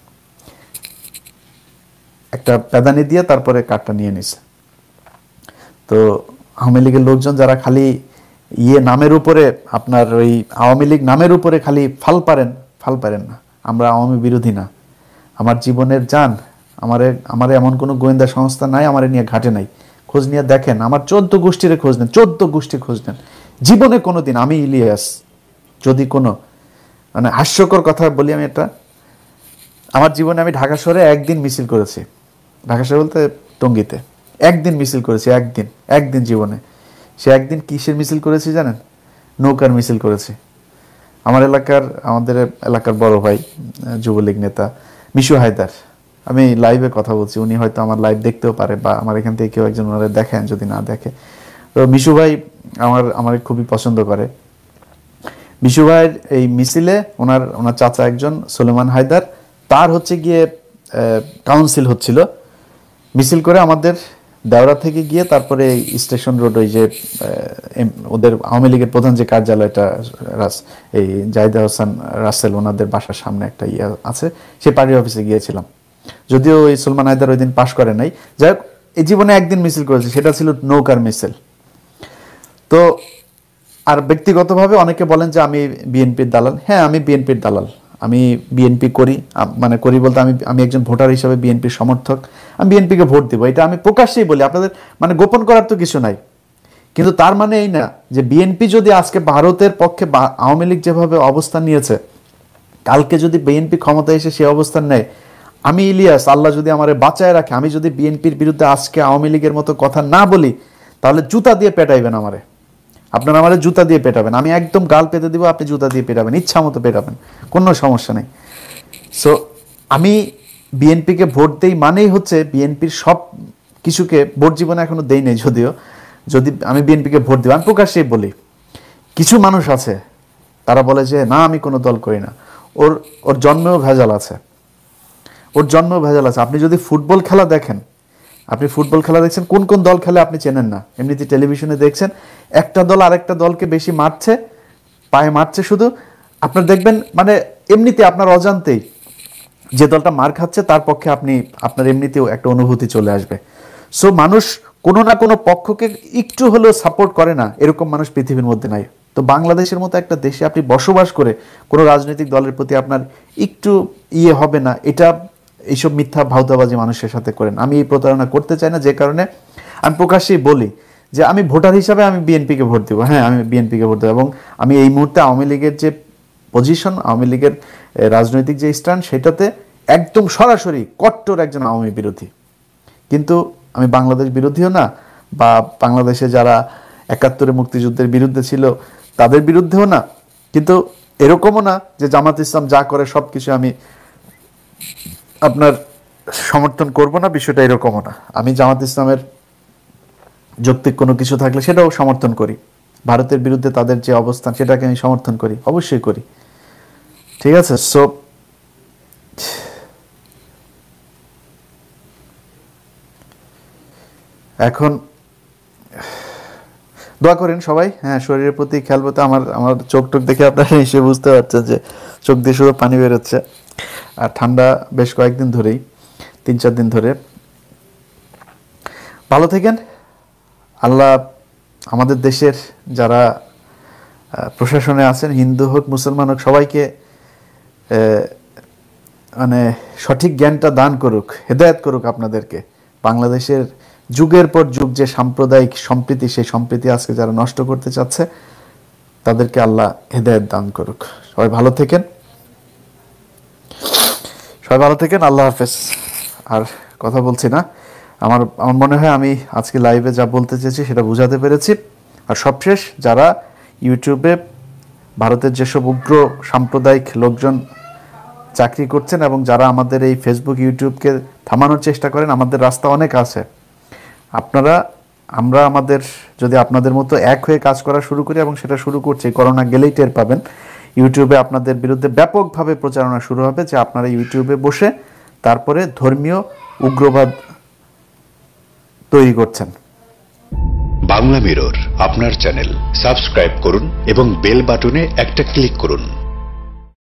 Speaker 2: একটা প্যাদানি দিয়ে তারপরে কার্ডটা নিয়ে নিছে। তো আওয়ামী লীগের লোকজন যারা খালি ইয়ে নামের উপরে, আপনার ওই আওয়ামী লীগ নামের উপরে খালি ফাল পারেন, ফাল পারেন না। আমরা আওয়ামী বিরোধী না। আমার জীবনের জান, আমারে আমারে এমন কোনো গোয়েন্দা সংস্থা নাই আমারে নিয়ে ঘাটে নাই। খোঁজ নিয়ে দেখেন, আমার চোদ্দ গোষ্ঠীর খোঁজ নেন, চোদ্দ গোষ্ঠী খোঁজ নেন। জীবনে কোনো দিন আমি ইলিয়াস যদি কোনো মানে হাস্যকর কথা বলি, আমি এটা আমার জীবনে আমি ঢাকা শহরে একদিন মিছিল করেছি। ঢাকা শহরে বলতে টঙ্গীতে একদিন মিছিল করেছি, একদিন একদিন জীবনে। সে একদিন কিসের মিছিল করেছি জানেন? নৌকার মিছিল করেছি। আমার এলাকার আমাদের এলাকার বড় ভাই যুবলীগ নেতা মিশু হায়দার, আমি লাইভে কথা বলছি, উনি হয়তো আমার লাইভ দেখতেও পারে বা আমার এখান থেকে কেউ একজন ওনারা দেখেন, যদি না দেখে তো মিশু ভাই আমার আমার খুবই পছন্দ করে। মিশু ভাইয়ের এই মিছিলে ওনার ওনার চাচা একজন সুলেমান হায়দার, তার হচ্ছে গিয়ে কাউন্সিল হচ্ছিল, মিছিল করে আমাদের দেওরা থেকে গিয়ে তারপরে স্টেশন রোড, ওই যে ওদের আওয়ামী লীগের প্রধান যে কার্যালয়টা এই জাহিদা হোসেন রাসেল ওনাদের বাসার সামনে একটা ইয়ে আছে, সেই পার্টি অফিসে গিয়েছিলাম। যদিও ওই সুলমান হায়দার ওই দিন পাশ করে নাই, যাই হোক এই জীবনে একদিন মিছিল করেছে, সেটা ছিল নৌকার মিছিল। তো আর ব্যক্তিগতভাবে অনেকে বলেন যে আমি বিএনপির দালাল। হ্যাঁ, আমি বিএনপির দালাল, আমি বিএনপি করি, মানে করি বলতে আমি আমি একজন ভোটার হিসেবে বিএনপির সমর্থক, আমি বিএনপিকে ভোট দিব, এটা আমি প্রকাশ্যেই বলি, আপনাদের মানে গোপন করার তো কিছু নাই। কিন্তু তার মানে এই না যে বিএনপি যদি আজকে ভারতের পক্ষে আওয়ামী লীগ যেভাবে অবস্থান নিয়েছে, কালকে যদি বিএনপি ক্ষমতায় এসে সেই অবস্থান নেয়, আমি ইলিয়াস, আল্লাহ যদি আমারে বাঁচায় রাখে, আমি যদি বিএনপির বিরুদ্ধে আজকে আওয়ামী লীগের মতো কথা না বলি, তাহলে জুতা দিয়ে পেটাইবেন আমারে, আপনারা আমাদের জুতা দিয়ে পেটাবেন, আমি একদম গাল পেতে দিব, আপনি জুতা দিয়ে পেটাবেন, ইচ্ছা মতো পেটাবেন, কোনো সমস্যা নেই। সো আমি বিএনপিকে ভোট দেই মানেই হচ্ছে বিএনপির সব কিছুকে, ভোট জীবনে এখনো দেই নাই যদিও, যদি আমি বিএনপিকে ভোট দিব, আমি প্রকাশ্যেই বলি। কিছু মানুষ আছে তারা বলে যে না আমি কোনো দল করি না, ওর ওর জন্মেও ভেজাল আছে, ওর জন্মেও ভেজাল আছে। আপনি যদি ফুটবল খেলা দেখেন, আপনি ফুটবল খেলা দেখছেন, কোন কোন দল খেলে আপনি চেনেন না, এমনিতে টেলিভিশনে দেখছেন, একটা দল আরেকটা দলকে বেশি মারছে, পায়ে মারছে শুধু, আপনার দেখবেন মানে এমনিতে আপনার অজান্তেই যে দলটা মার খাচ্ছে তার পক্ষে আপনি আপনার এমনিতেও একটা অনুভূতি চলে আসবে। সো মানুষ কোনো না কোনো পক্ষকে একটু হলেও সাপোর্ট করে না, এরকম মানুষ পৃথিবীর মধ্যে নাই। তো বাংলাদেশের মতো একটা দেশে আপনি বসবাস করে কোনো রাজনৈতিক দলের প্রতি আপনার একটু ইয়ে হবে না, এটা এইসব মিথ্যা ভাউতাবাজি মানুষের সাথে করেন। আমি এই প্রতারণা করতে চাই না, যে কারণে আমি প্রকাশ্যেই বলি যে আমি ভোটার হিসাবে আমি বিএনপিকে ভোট দেবো। হ্যাঁ, আমি বিএনপিকে ভোট দেবো, এবং আমি এই মুহূর্তে আওয়ামী লীগের যে পজিশন, আওয়ামী লীগের রাজনৈতিক যে স্ট্যান্ড, সেটাতে একদম সরাসরি কট্টর একজন আওয়ামী বিরোধী। কিন্তু আমি বাংলাদেশ বিরোধীও না, বা বাংলাদেশে যারা একাত্তরে মুক্তিযুদ্ধের বিরুদ্ধে ছিল তাদের বিরুদ্ধেও না, কিন্তু এরকমও না যে জামাত ইসলাম যা করে সব কিছু আমি আপনার সমর্থন করব না, বিষয়টা এরকমও না। আমি জামাত ইসলামের যৌক্তিক কোনো কিছু থাকলে সেটাও সমর্থন করি, ভারতের বিরুদ্ধে তাদের যে অবস্থান সেটাকে আমি সমর্থন করি, অবশ্যই করি, ঠিক আছে। সো এখন দোয়া করেন সবাই, হ্যাঁ, শরীরের প্রতি খেয়াল করতে। আমার আমার চোখ টোক দেখে আপনারা এসে বুঝতে পারছেন যে চোখ দিয়ে শুধু পানি বেরোচ্ছে, আর ঠান্ডা বেশ কয়েকদিন ধরেই, তিন চার দিন ধরে। ভালো থাকেন। আল্লাহ আমাদের দেশের যারা প্রশাসনে আছেন, হিন্দু হোক মুসলমান হোক, সবাইকে মানে সঠিক জ্ঞানটা দান করুক, হেদায়েত করুক আপনাদেরকে। বাংলাদেশের যুগের পর যুগ যে সাম্প্রদায়িক সম্প্রীতি, সেই সম্প্রীতি আজকে যারা নষ্ট করতে চাচ্ছে, তাদেরকে আল্লাহ হেদায়েত দান করুক। সবাই ভালো থাকেন, সবাই ভালো থাকেন, আল্লাহ হাফেজ। আর কথা বলছি না, আমার আমার মনে হয় আমি আজকে লাইভে যা বলতে চেয়েছি সেটা বোঝাতে পেরেছি। আর সবশেষ, যারা ইউটিউবে ভারতের যেসব উগ্র সাম্প্রদায়িক লোকজন চাকরি করছেন, এবং যারা আমাদের এই ফেসবুক ইউটিউবকে থামানোর চেষ্টা করেন, আমাদের রাস্তা অনেক আছে। আপনারা আমরা আমাদের যদি আপনাদের মতো এক হয়ে কাজ করা শুরু করি, এবং সেটা শুরু করছি, করোনা গেলেই টের পাবেন, ইউটিউবে আপনাদের বিরুদ্ধে ব্যাপকভাবে প্রচারণা শুরু হবে যে আপনারা ইউটিউবে বসে তারপরে ধর্মীয় উগ্রবাদ তৈরি করছেন।
Speaker 1: বাংলা মিরর আপনার চ্যানেল, সাবস্ক্রাইব করুন এবং বেল বাটনে একটা ক্লিক করুন।